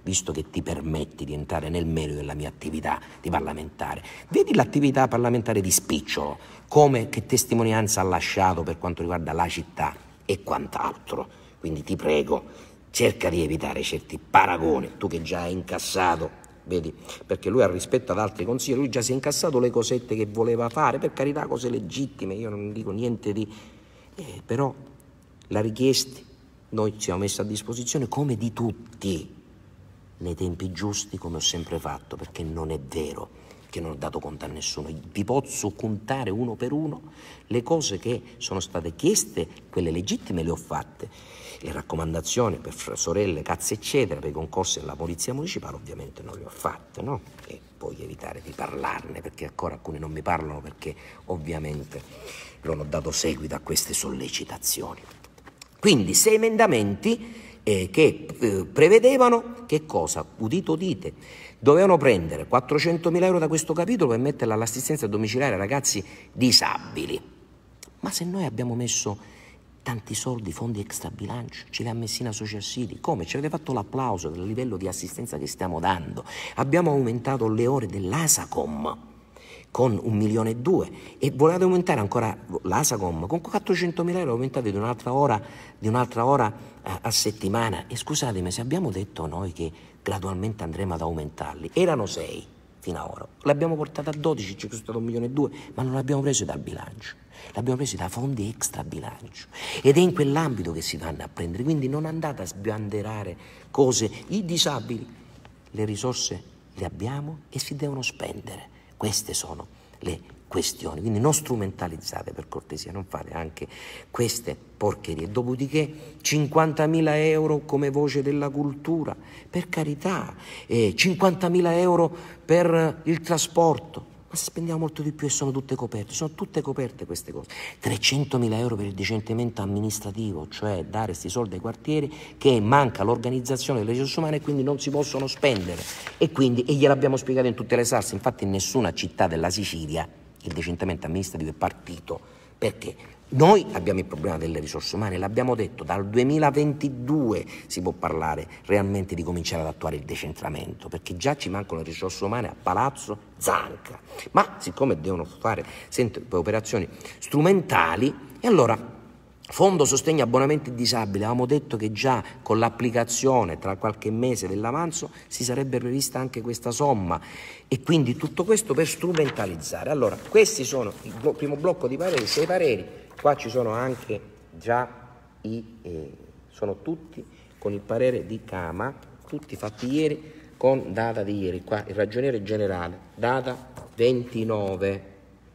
visto che ti permetti di entrare nel merito della mia attività di parlamentare. Vedi l'attività parlamentare di Spicciolo, come che testimonianza ha lasciato per quanto riguarda la città e quant'altro. Quindi ti prego, cerca di evitare certi paragoni, tu che già hai incassato, vedi, perché lui ha rispetto ad altri consiglieri, lui già si è incassato le cosette che voleva fare, per carità, cose legittime, io non dico niente di... Eh, però la richiesta noi ci siamo messi a disposizione come di tutti, nei tempi giusti, come ho sempre fatto, perché non è vero che non ho dato conto a nessuno. Vi posso contare uno per uno le cose che sono state chieste, quelle legittime le ho fatte, le raccomandazioni per sorelle, cazze eccetera, per i concorsi della polizia municipale ovviamente non le ho fatte, no? E poi evitare di parlarne, perché ancora alcuni non mi parlano, perché ovviamente non ho dato seguito a queste sollecitazioni. Quindi sei emendamenti eh, che eh, prevedevano che cosa? Udite udite, dovevano prendere quattrocentomila euro da questo capitolo per metterla all'assistenza domiciliare ai ragazzi disabili. Ma se noi abbiamo messo tanti soldi, fondi extra bilancio, ce li ha messi in Social City, come? Ci avete fatto l'applauso del livello di assistenza che stiamo dando. Abbiamo aumentato le ore dell'Asacom con un milione e due e volete aumentare ancora l'Asacom con quattrocentomila euro, aumentate di un'altra ora, di un'altra ora a, a settimana. E scusatemi, se abbiamo detto noi che gradualmente andremo ad aumentarli, erano sei fino ad ora, l'abbiamo portata a dodici, ci è costato un milione e due, ma non l'abbiamo preso dal bilancio, l'abbiamo preso da fondi extra bilancio, ed è in quell'ambito che si vanno a prendere. Quindi non andate a sbanderare cose, i disabili, le risorse le abbiamo e si devono spendere. Queste sono le questioni, quindi non strumentalizzate, per cortesia, non fate anche queste porcherie. Dopodiché cinquantamila euro come voce della cultura, per carità, eh, cinquantamila euro per il trasporto, ma se spendiamo molto di più e sono tutte coperte, sono tutte coperte queste cose. trecentomila euro per il decentemento amministrativo, cioè dare questi soldi ai quartieri che manca l'organizzazione delle risorse umane e quindi non si possono spendere. E quindi, e gliel'abbiamo spiegato in tutte le salse, infatti in nessuna città della Sicilia il decentemento amministrativo è partito, perché noi abbiamo il problema delle risorse umane, l'abbiamo detto, dal duemilaventidue si può parlare realmente di cominciare ad attuare il decentramento, perché già ci mancano le risorse umane a Palazzo Zanca, ma siccome devono fare sempre operazioni strumentali, e allora Fondo Sostegno Abbonamenti Disabili, avevamo detto che già con l'applicazione tra qualche mese dell'avanzo si sarebbe prevista anche questa somma, e quindi tutto questo per strumentalizzare. Allora, questi sono il blo- primo blocco di pareri, sei pareri, qua ci sono anche già i, eh, sono tutti con il parere di Cama, tutti fatti ieri con data di ieri, qua il ragioniere generale, data ventinove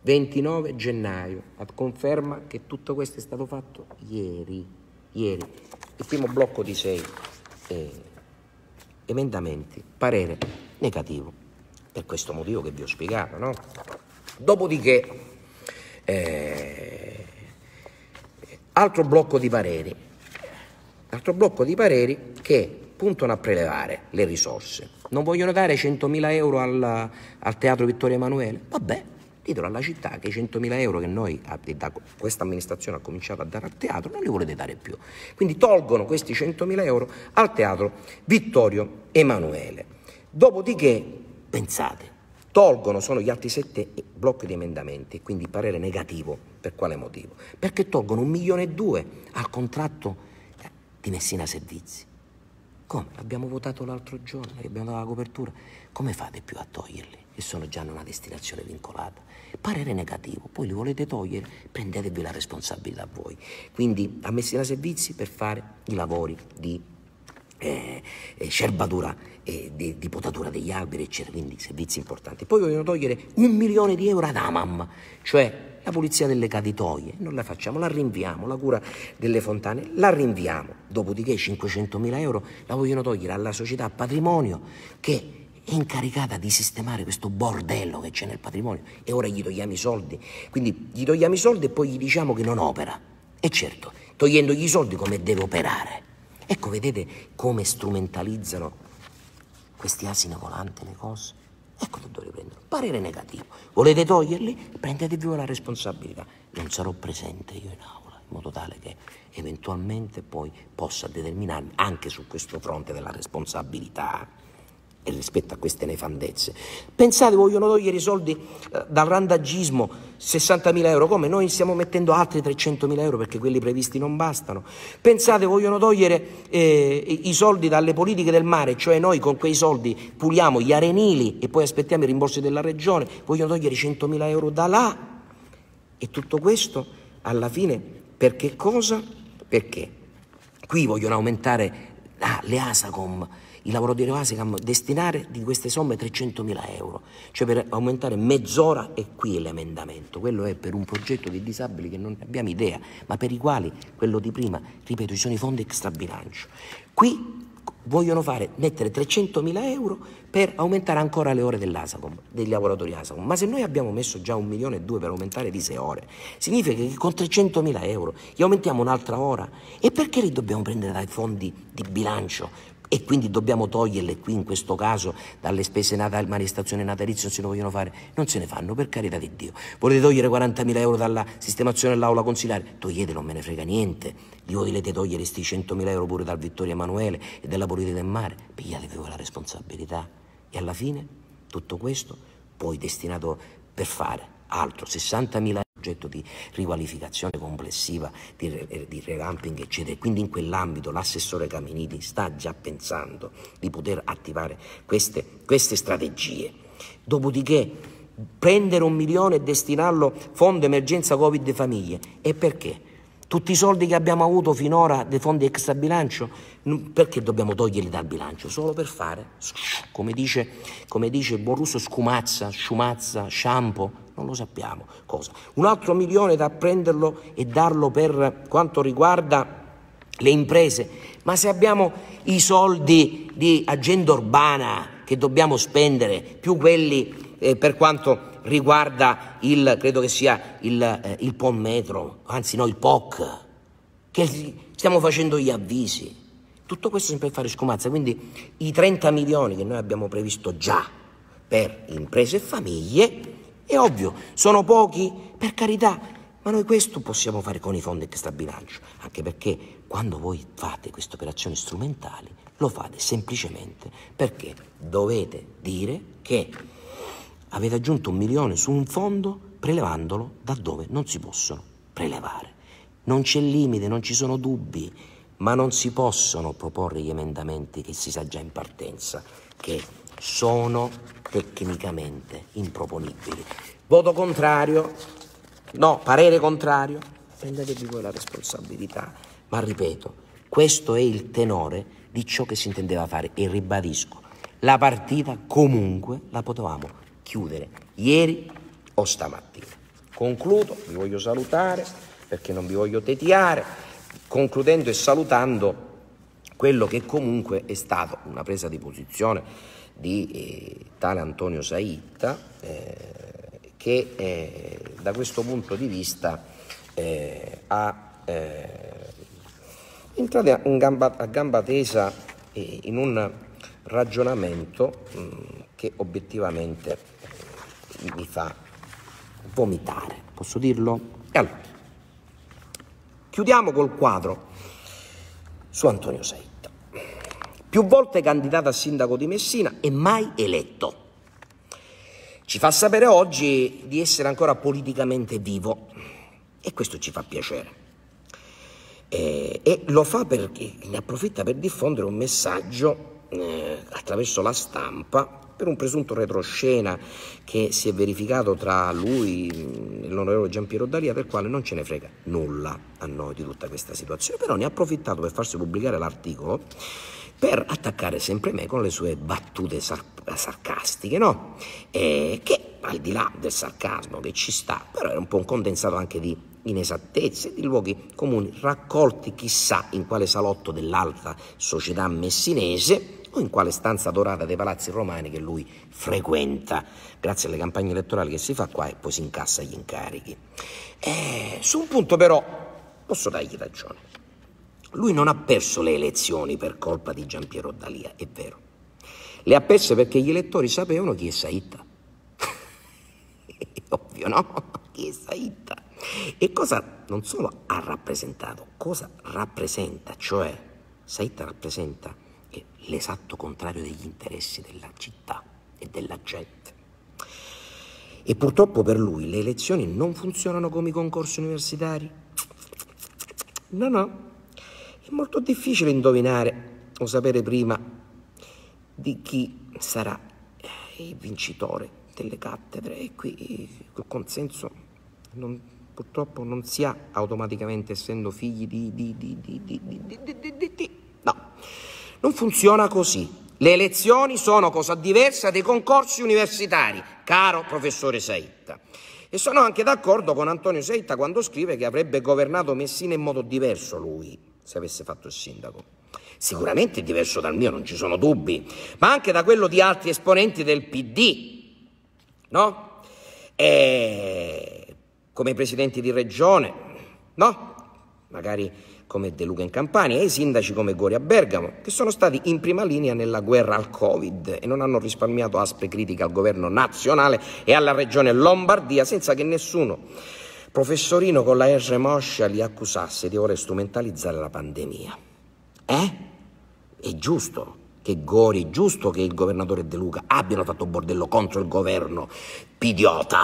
gennaio, a conferma che tutto questo è stato fatto ieri, ieri. Il primo blocco di sei eh, emendamenti, parere negativo, per questo motivo che vi ho spiegato, no? Dopodiché, eh, altro blocco di pareri, altro blocco di pareri che puntano a prelevare le risorse. Non vogliono dare centomila euro al, al Teatro Vittorio Emanuele? Vabbè, ditelo alla città che i centomila euro che noi, da questa amministrazione ha cominciato a dare al teatro, non li volete dare più. Quindi tolgono questi centomila euro al Teatro Vittorio Emanuele. Dopodiché, pensate, tolgono, sono gli altri sette blocchi di emendamenti, quindi parere negativo. Per quale motivo? Perché tolgono un milione e due al contratto di Messina Servizi. Come? L'abbiamo votato l'altro giorno, abbiamo dato la copertura. Come fate più a toglierli? Che sono già in una destinazione vincolata. Parere negativo, poi li volete togliere, prendetevi la responsabilità voi. Quindi a Messina Servizi per fare i lavori di eh, eh, scerbatura, eh, di, di potatura degli alberi, eccetera, quindi servizi importanti. Poi vogliono togliere un milione di euro ad Amam, cioè la pulizia delle caditoie, non la facciamo, la rinviamo, la cura delle fontane, la rinviamo. Dopodiché cinquecentomila euro la vogliono togliere alla società Patrimonio, che è incaricata di sistemare questo bordello che c'è nel patrimonio, e ora gli togliamo i soldi. Quindi gli togliamo i soldi e poi gli diciamo che non opera. E certo, togliendogli i soldi come deve operare? Ecco, vedete come strumentalizzano questi asini volanti le cose? Ecco da dove riprendono. Parere negativo. Volete toglierli? Prendetevi la responsabilità. Non sarò presente io in aula. in modo tale che eventualmente poi possa determinarmi anche su questo fronte della responsabilità e rispetto a queste nefandezze. Pensate, vogliono togliere i soldi eh, dal randagismo, sessantamila euro, come? Noi stiamo mettendo altri trecentomila euro perché quelli previsti non bastano. Pensate, vogliono togliere eh, i soldi dalle politiche del mare, cioè noi con quei soldi puliamo gli arenili e poi aspettiamo i rimborsi della regione, vogliono togliere centomila euro da là. E tutto questo alla fine per che cosa? Perché qui vogliono aumentare ah, le ASACOM, i lavoratori ASACOM, destinare di queste somme trecentomila euro, cioè per aumentare mezz'ora, e qui è l'emendamento, quello è per un progetto dei disabili che non abbiamo idea, ma per i quali, quello di prima, ripeto, ci sono i fondi extrabilancio. Qui vogliono fare, mettere trecentomila euro per aumentare ancora le ore dell'ASACOM, dei lavoratori ASACOM. Ma se noi abbiamo messo già un milione e due per aumentare di sei ore, significa che con trecentomila euro gli aumentiamo un'altra ora. E perché li dobbiamo prendere dai fondi di bilancio? E quindi dobbiamo toglierle qui, in questo caso, dalle spese natali, manifestazioni natalizie, non se ne vogliono fare, non se ne fanno, per carità di Dio. Volete togliere quarantamila euro dalla sistemazione dell'aula consiliare? Toglietelo, non me ne frega niente. Li volete togliere questi centomila euro pure dal Vittorio Emanuele e dalla politica del mare? Pigliatevi voi la responsabilità. E alla fine, tutto questo, poi destinato per fare altro, sessantamila progetto di riqualificazione complessiva, di, di revamping, eccetera. Quindi in quell'ambito l'assessore Caminiti sta già pensando di poter attivare queste, queste strategie. Dopodiché prendere un milione e destinarlo fondo emergenza Covid famiglie. E perché? Tutti i soldi che abbiamo avuto finora dei fondi extra bilancio, perché dobbiamo toglierli dal bilancio? Solo per fare, come dice, come dice il buon russo, scumazza, sciumazza, shampoo, non lo sappiamo cosa. Un altro milione da prenderlo e darlo per quanto riguarda le imprese. Ma se abbiamo i soldi di agenda urbana che dobbiamo spendere, più quelli eh, per quanto riguarda il, credo che sia il, eh, il P O M metro, anzi no, il P O C, che stiamo facendo gli avvisi. Tutto questo sempre per fare scumazza, quindi i trenta milioni che noi abbiamo previsto già per imprese e famiglie, è ovvio, sono pochi, per carità, ma noi questo possiamo fare con i fondi extra bilancio, anche perché quando voi fate queste operazioni strumentali lo fate semplicemente perché dovete dire che avete aggiunto un milione su un fondo prelevandolo da dove non si possono prelevare. Non c'è limite, non ci sono dubbi, ma non si possono proporre gli emendamenti che si sa già in partenza, che sono tecnicamente improponibili. Voto contrario, no, parere contrario, prendetevi voi la responsabilità, ma ripeto, questo è il tenore di ciò che si intendeva fare e ribadisco, la partita comunque la potevamo chiudere ieri o stamattina. Concludo, vi voglio salutare perché non vi voglio tediare, concludendo e salutando quello che comunque è stato una presa di posizione di eh, tale Antonio Saitta, eh, che eh, da questo punto di vista eh, ha eh, entrato in gamba, a gamba tesa eh, in un ragionamento mh, che obiettivamente eh, mi fa vomitare, posso dirlo? E allora, chiudiamo col quadro su Antonio Saitta. Più volte candidato a sindaco di Messina e mai eletto. Ci fa sapere oggi di essere ancora politicamente vivo e questo ci fa piacere. E, e lo fa perché ne approfitta per diffondere un messaggio eh, attraverso la stampa per un presunto retroscena che si è verificato tra lui e l'onorevole Giampiero D'Alia, del quale non ce ne frega nulla a noi di tutta questa situazione, però ne ha approfittato per farsi pubblicare l'articolo per attaccare sempre me con le sue battute sar sarcastiche, no? E che al di là del sarcasmo che ci sta, però era un po' un condensato anche di inesattezze, di luoghi comuni raccolti chissà in quale salotto dell'alta società messinese o in quale stanza dorata dei palazzi romani che lui frequenta, grazie alle campagne elettorali che si fa qua e poi si incassa gli incarichi. E su un punto però posso dargli ragione. Lui non ha perso le elezioni per colpa di Giampiero D'Alia, è vero. Le ha perse perché gli elettori sapevano chi è Saitta. È ovvio, no? Chi è Saitta? E cosa non solo ha rappresentato, cosa rappresenta, cioè Saitta rappresenta l'esatto contrario degli interessi della città e della gente. E purtroppo per lui le elezioni non funzionano come i concorsi universitari. No, no, è molto difficile indovinare o sapere prima di chi sarà il vincitore delle cattedre, e qui il consenso non, purtroppo non si ha automaticamente, essendo figli di, di, di, di, di, di, di, di, di, di. No, non funziona così. Le elezioni sono cosa diversa dei concorsi universitari, caro professore Saitta. E sono anche d'accordo con Antonio Saitta quando scrive che avrebbe governato Messina in modo diverso lui, se avesse fatto il sindaco. Sicuramente è diverso dal mio, non ci sono dubbi, ma anche da quello di altri esponenti del P D, no? E come presidenti di regione, no? Magari come De Luca in Campania, e i sindaci come Gori a Bergamo, che sono stati in prima linea nella guerra al Covid e non hanno risparmiato aspre critiche al governo nazionale e alla regione Lombardia, senza che nessuno professorino con la R moscia li accusasse di voler strumentalizzare la pandemia. Eh? È giusto che Gori, è giusto che il governatore De Luca abbiano fatto bordello contro il governo idiota.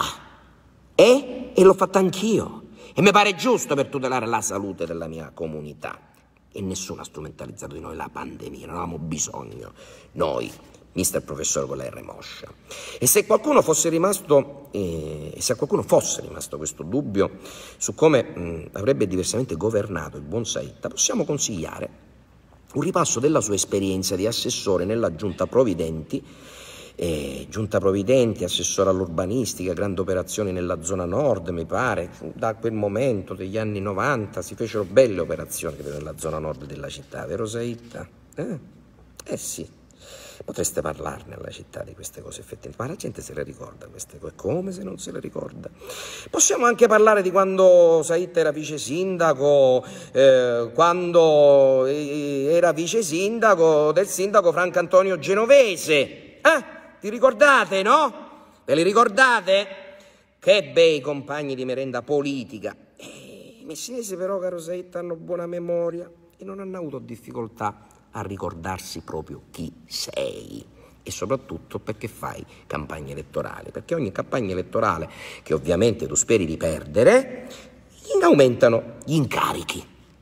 Eh? E l'ho fatto anch'io. E mi pare giusto per tutelare la salute della mia comunità. E nessuno ha strumentalizzato di noi la pandemia, non avevamo bisogno. Noi, mister professore con la R moscia. E se qualcuno fosse rimasto, eh, se a qualcuno fosse rimasto questo dubbio su come mh, avrebbe diversamente governato il buon Saitta, possiamo consigliare un ripasso della sua esperienza di assessore nella Giunta Provvidenti, Eh, Giunta Provvidenti, assessore all'urbanistica, grandi operazioni nella zona nord, mi pare. Da quel momento, degli anni novanta, si fecero belle operazioni nella zona nord della città, vero Saitta? Eh, eh sì, potreste parlarne alla città di queste cose effettivamente, ma la gente se le ricorda queste cose, come se non se le ricorda? Possiamo anche parlare di quando Saitta era vice sindaco, eh, quando era vice sindaco del sindaco Franco Antonio Genovese, eh? Ti ricordate, no? Ve li ricordate? Che bei compagni di merenda politica. Eh, I messinesi però, caro Saitta, hanno buona memoria e non hanno avuto difficoltà a ricordarsi proprio chi sei. E soprattutto perché fai campagna elettorale. Perché ogni campagna elettorale, che ovviamente tu speri di perdere, aumentano gli incarichi.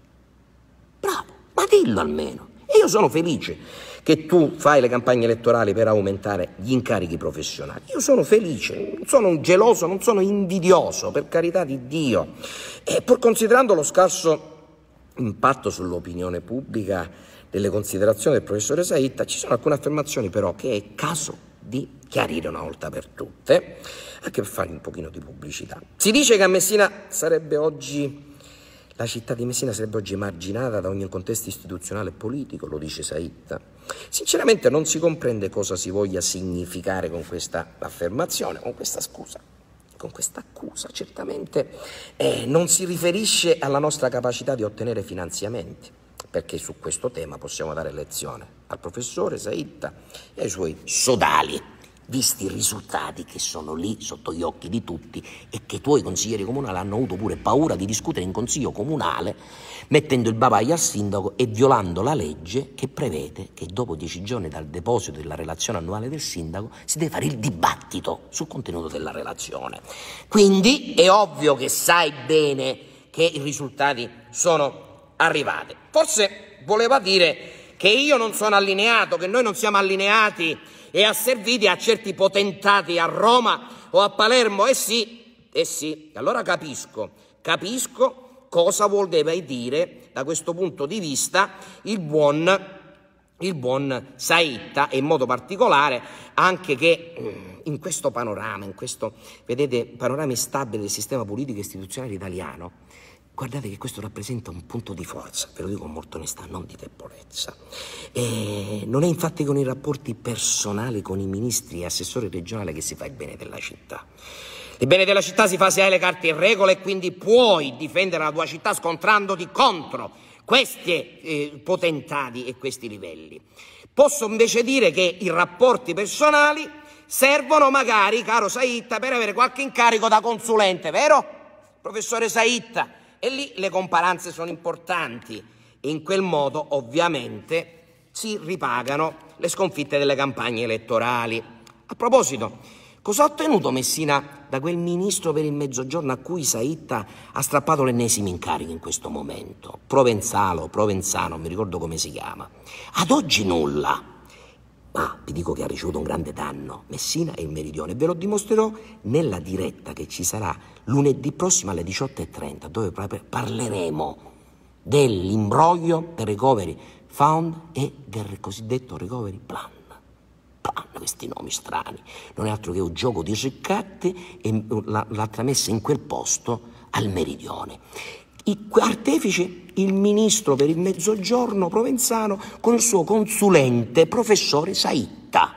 Bravo, ma dillo almeno. E io sono felice che tu fai le campagne elettorali per aumentare gli incarichi professionali. Io sono felice, non sono un geloso, non sono invidioso, per carità di Dio. E pur considerando lo scarso impatto sull'opinione pubblica delle considerazioni del professore Saitta, ci sono alcune affermazioni però che è caso di chiarire una volta per tutte, anche per fare un pochino di pubblicità. Si dice che a Messina sarebbe oggi... La città di Messina sarebbe oggi emarginata da ogni contesto istituzionale e politico, lo dice Saitta. Sinceramente non si comprende cosa si voglia significare con questa affermazione, con questa scusa, con questa accusa. Certamente eh, non si riferisce alla nostra capacità di ottenere finanziamenti, perché su questo tema possiamo dare lezione al professore Saitta e ai suoi sodali, visti i risultati che sono lì sotto gli occhi di tutti e che i tuoi consiglieri comunali hanno avuto pure paura di discutere in consiglio comunale, mettendo il bavaglio al sindaco e violando la legge che prevede che dopo dieci giorni dal deposito della relazione annuale del sindaco si deve fare il dibattito sul contenuto della relazione. Quindi è ovvio che sai bene che i risultati sono arrivati. Forse voleva dire che io non sono allineato, che noi non siamo allineati e asserviti a certi potentati a Roma o a Palermo. Eh sì, eh sì, allora capisco, capisco cosa voleva dire da questo punto di vista il buon, il buon Saitta, e in modo particolare anche che in questo panorama, in questo, vedete, panorama instabile del sistema politico e istituzionale italiano, guardate che questo rappresenta un punto di forza, ve lo dico con molta onestà, non di debolezza. E non è infatti con i rapporti personali con i ministri e assessori regionali che si fa il bene della città. Il bene della città si fa se hai le carte in regola e quindi puoi difendere la tua città scontrandoti contro questi eh, potentati e questi livelli. Posso invece dire che i rapporti personali servono magari, caro Saitta, per avere qualche incarico da consulente, vero? professore Saitta, e lì le comparanze sono importanti. In quel modo, ovviamente, si ripagano le sconfitte delle campagne elettorali. A proposito, cosa ha ottenuto Messina da quel ministro per il Mezzogiorno a cui Saitta ha strappato l'ennesimo incarico in questo momento? Provenzalo, Provenzano, non mi ricordo come si chiama. Ad oggi nulla. Ma vi dico che ha ricevuto un grande danno, Messina e il Meridione. Ve lo dimostrerò nella diretta che ci sarà lunedì prossimo alle diciotto e trenta, dove parleremo dell'imbroglio del Recovery Fund e del cosiddetto Recovery Plan. Plan, questi nomi strani. Non è altro che un gioco di ricatti e l'altra messa in quel posto al Meridione. I artefici, il ministro per il Mezzogiorno Provenzano con il suo consulente professore Saitta.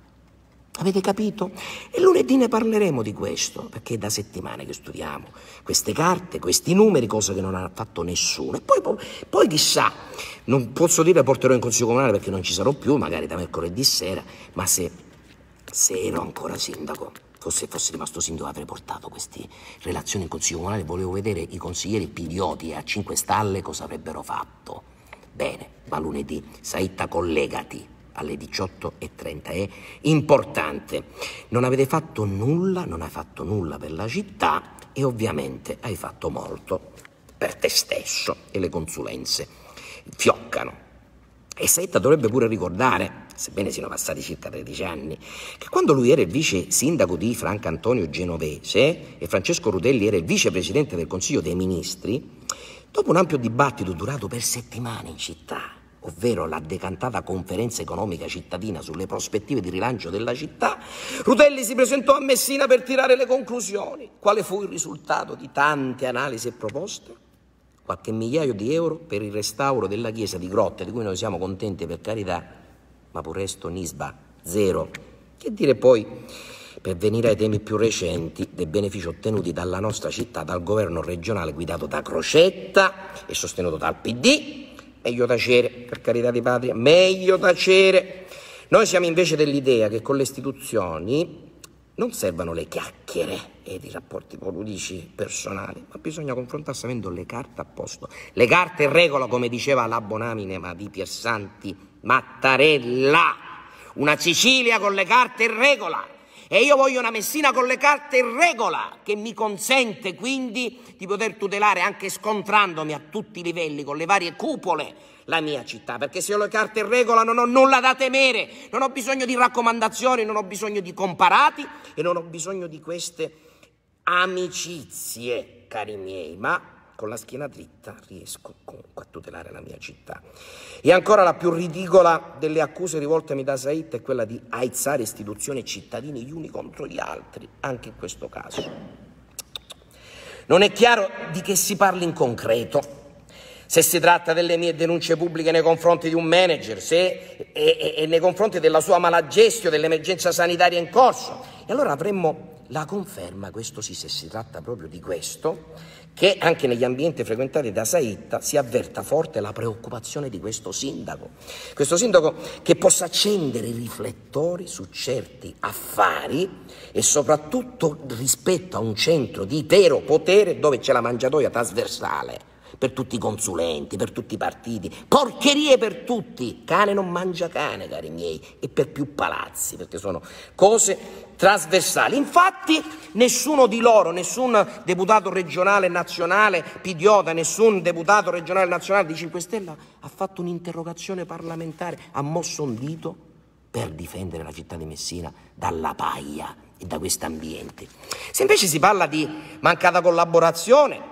Avete capito? E lunedì ne parleremo di questo, perché è da settimane che studiamo queste carte, questi numeri, cosa che non ha fatto nessuno. E poi, poi, poi chissà, non posso dire porterò in consiglio comunale perché non ci sarò più, magari da mercoledì sera, ma se, se ero ancora sindaco, se fossi rimasto sindaco avrei portato queste relazioni in consiglio comunale, volevo vedere i consiglieri pidioti a cinque Stelle cosa avrebbero fatto. Bene, ma lunedì, Saitta, collegati alle diciotto e trenta, è importante. Non avete fatto nulla, non hai fatto nulla per la città e ovviamente hai fatto molto per te stesso e le consulenze fioccano. E Saitta dovrebbe pure ricordare, sebbene siano passati circa tredici anni, che quando lui era il vice sindaco di Francantonio Genovese e Francesco Rutelli era il vicepresidente del Consiglio dei Ministri, dopo un ampio dibattito durato per settimane in città, ovvero la decantata conferenza economica cittadina sulle prospettive di rilancio della città, Rutelli si presentò a Messina per tirare le conclusioni. Quale fu il risultato di tante analisi e proposte? Qualche migliaio di euro per il restauro della chiesa di Grotte, di cui noi siamo contenti per carità, ma pur resto Nisba, zero. Che dire poi, per venire ai temi più recenti, dei benefici ottenuti dalla nostra città, dal governo regionale guidato da Crocetta e sostenuto dal P D, meglio tacere, per carità di patria, meglio tacere. Noi siamo invece dell'idea che con le istituzioni non servano le chiacchiere ed i rapporti politici personali, ma bisogna confrontarsi avendo le carte a posto. Le carte in regola, come diceva la bonanima di Piersanti Mattarella. Una Sicilia con le carte in regola. E io voglio una Messina con le carte in regola, che mi consente quindi di poter tutelare, anche scontrandomi a tutti i livelli con le varie cupole, la mia città, perché se ho le carte in regola non ho nulla da temere, non ho bisogno di raccomandazioni, non ho bisogno di comparati e non ho bisogno di queste amicizie, cari miei, ma con la schiena dritta riesco comunque a tutelare la mia città. E ancora la più ridicola delle accuse rivoltemi da Saitta è quella di aizzare istituzioni e cittadini gli uni contro gli altri, anche in questo caso. Non è chiaro di che si parli in concreto. Se si tratta delle mie denunce pubbliche nei confronti di un manager, se e, e, e nei confronti della sua malagestio dell'emergenza sanitaria in corso. E allora avremmo la conferma, questo sì, se si tratta proprio di questo, che anche negli ambienti frequentati da Saitta si avverta forte la preoccupazione di questo sindaco. Questo sindaco che possa accendere i riflettori su certi affari e soprattutto rispetto a un centro di vero potere dove c'è la mangiatoia trasversale per tutti i consulenti, per tutti i partiti, porcherie per tutti, cane non mangia cane, cari miei, e per più palazzi, perché sono cose trasversali. Infatti nessuno di loro, nessun deputato regionale nazionale pidiota, nessun deputato regionale nazionale di cinque Stelle ha fatto un'interrogazione parlamentare, ha mosso un dito per difendere la città di Messina dalla paia e da questo ambiente. Se invece si parla di mancata collaborazione,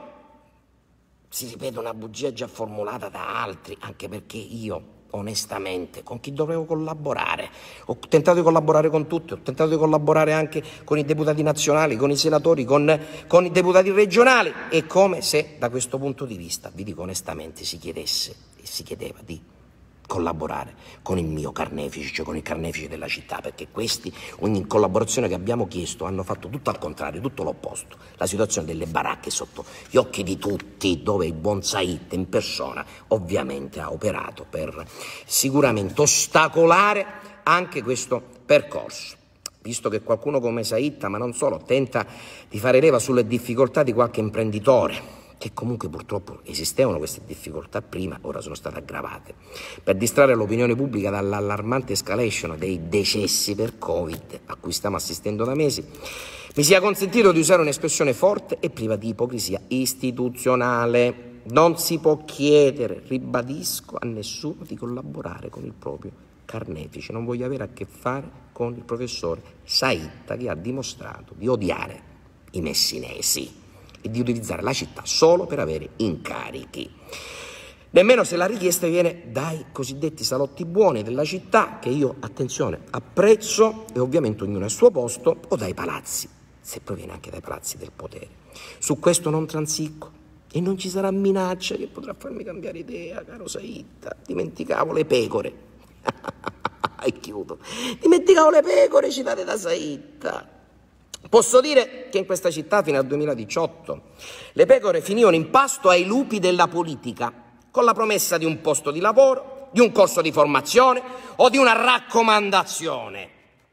si ripete una bugia già formulata da altri, anche perché io, onestamente, con chi dovevo collaborare? Ho tentato di collaborare con tutti, ho tentato di collaborare anche con i deputati nazionali, con i senatori, con, con i deputati regionali. È come se, da questo punto di vista, vi dico onestamente, si chiedesse e si chiedeva di collaborare con il mio carnefice, cioè con il carnefice della città, perché questi, ogni collaborazione che abbiamo chiesto, hanno fatto tutto al contrario, tutto l'opposto. La situazione delle baracche sotto gli occhi di tutti, dove il buon Saitta in persona ovviamente ha operato per sicuramente ostacolare anche questo percorso. visto che qualcuno come Saitta, ma non solo, tenta di fare leva sulle difficoltà di qualche imprenditore, che comunque purtroppo esistevano queste difficoltà prima, ora sono state aggravate, per distrarre l'opinione pubblica dall'allarmante escalation dei decessi per Covid, a cui stiamo assistendo da mesi, mi sia consentito di usare un'espressione forte e priva di ipocrisia istituzionale. Non si può chiedere, ribadisco, a nessuno di collaborare con il proprio carnefice. Non voglio avere a che fare con il professore Saitta, che ha dimostrato di odiare i messinesi e di utilizzare la città solo per avere incarichi. Nemmeno se la richiesta viene dai cosiddetti salotti buoni della città, che io, attenzione, apprezzo, e ovviamente ognuno al suo posto, o dai palazzi, se proviene anche dai palazzi del potere. Su questo non transicco. E non ci sarà minaccia che potrà farmi cambiare idea, caro Saitta. Dimenticavo le pecore. E chiudo. Dimenticavo le pecore citate da Saitta. Posso dire che in questa città fino al duemiladiciotto le pecore finivano in pasto ai lupi della politica, con la promessa di un posto di lavoro, di un corso di formazione o di una raccomandazione.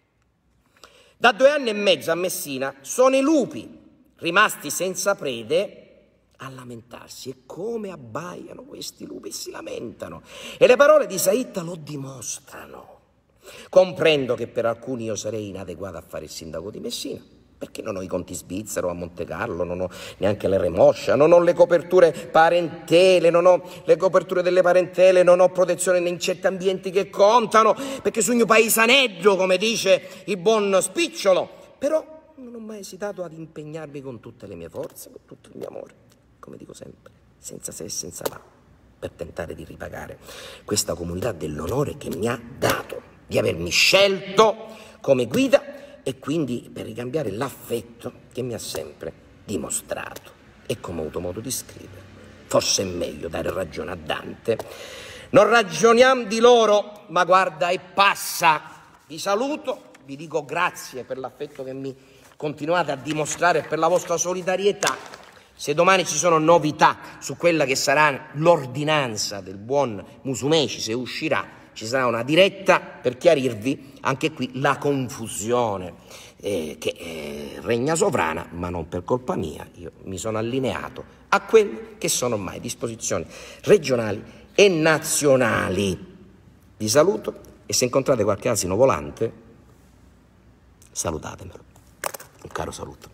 Da due anni e mezzo a Messina sono i lupi rimasti senza prede a lamentarsi. E come abbaiano questi lupi, si lamentano. E le parole di Saitta lo dimostrano. Comprendo che per alcuni io sarei inadeguato a fare il sindaco di Messina, perché non ho i conti svizzero a Monte Carlo, non ho neanche le remoscia, non ho le coperture parentele, non ho le coperture delle parentele, non ho protezione in certi ambienti che contano, perché sogno paesaneggio, come dice il buon Spicciolo. Però non ho mai esitato ad impegnarmi con tutte le mie forze, con tutto il mio amore, come dico sempre, senza se e senza ma, per tentare di ripagare questa comunità dell'onore che mi ha dato, di avermi scelto come guida e quindi per ricambiare l'affetto che mi ha sempre dimostrato. E come ho avuto modo di scrivere, forse è meglio dare ragione a Dante. Non ragioniamo di loro, ma guarda e passa. Vi saluto, vi dico grazie per l'affetto che mi continuate a dimostrare e per la vostra solidarietà. Se domani ci sono novità su quella che sarà l'ordinanza del buon Musumeci, se uscirà, ci sarà una diretta per chiarirvi anche qui la confusione eh, che eh, regna sovrana, ma non per colpa mia. Io mi sono allineato a quelle che sono ormai disposizioni regionali e nazionali. Vi saluto e se incontrate qualche asino volante, salutatemelo. Un caro saluto.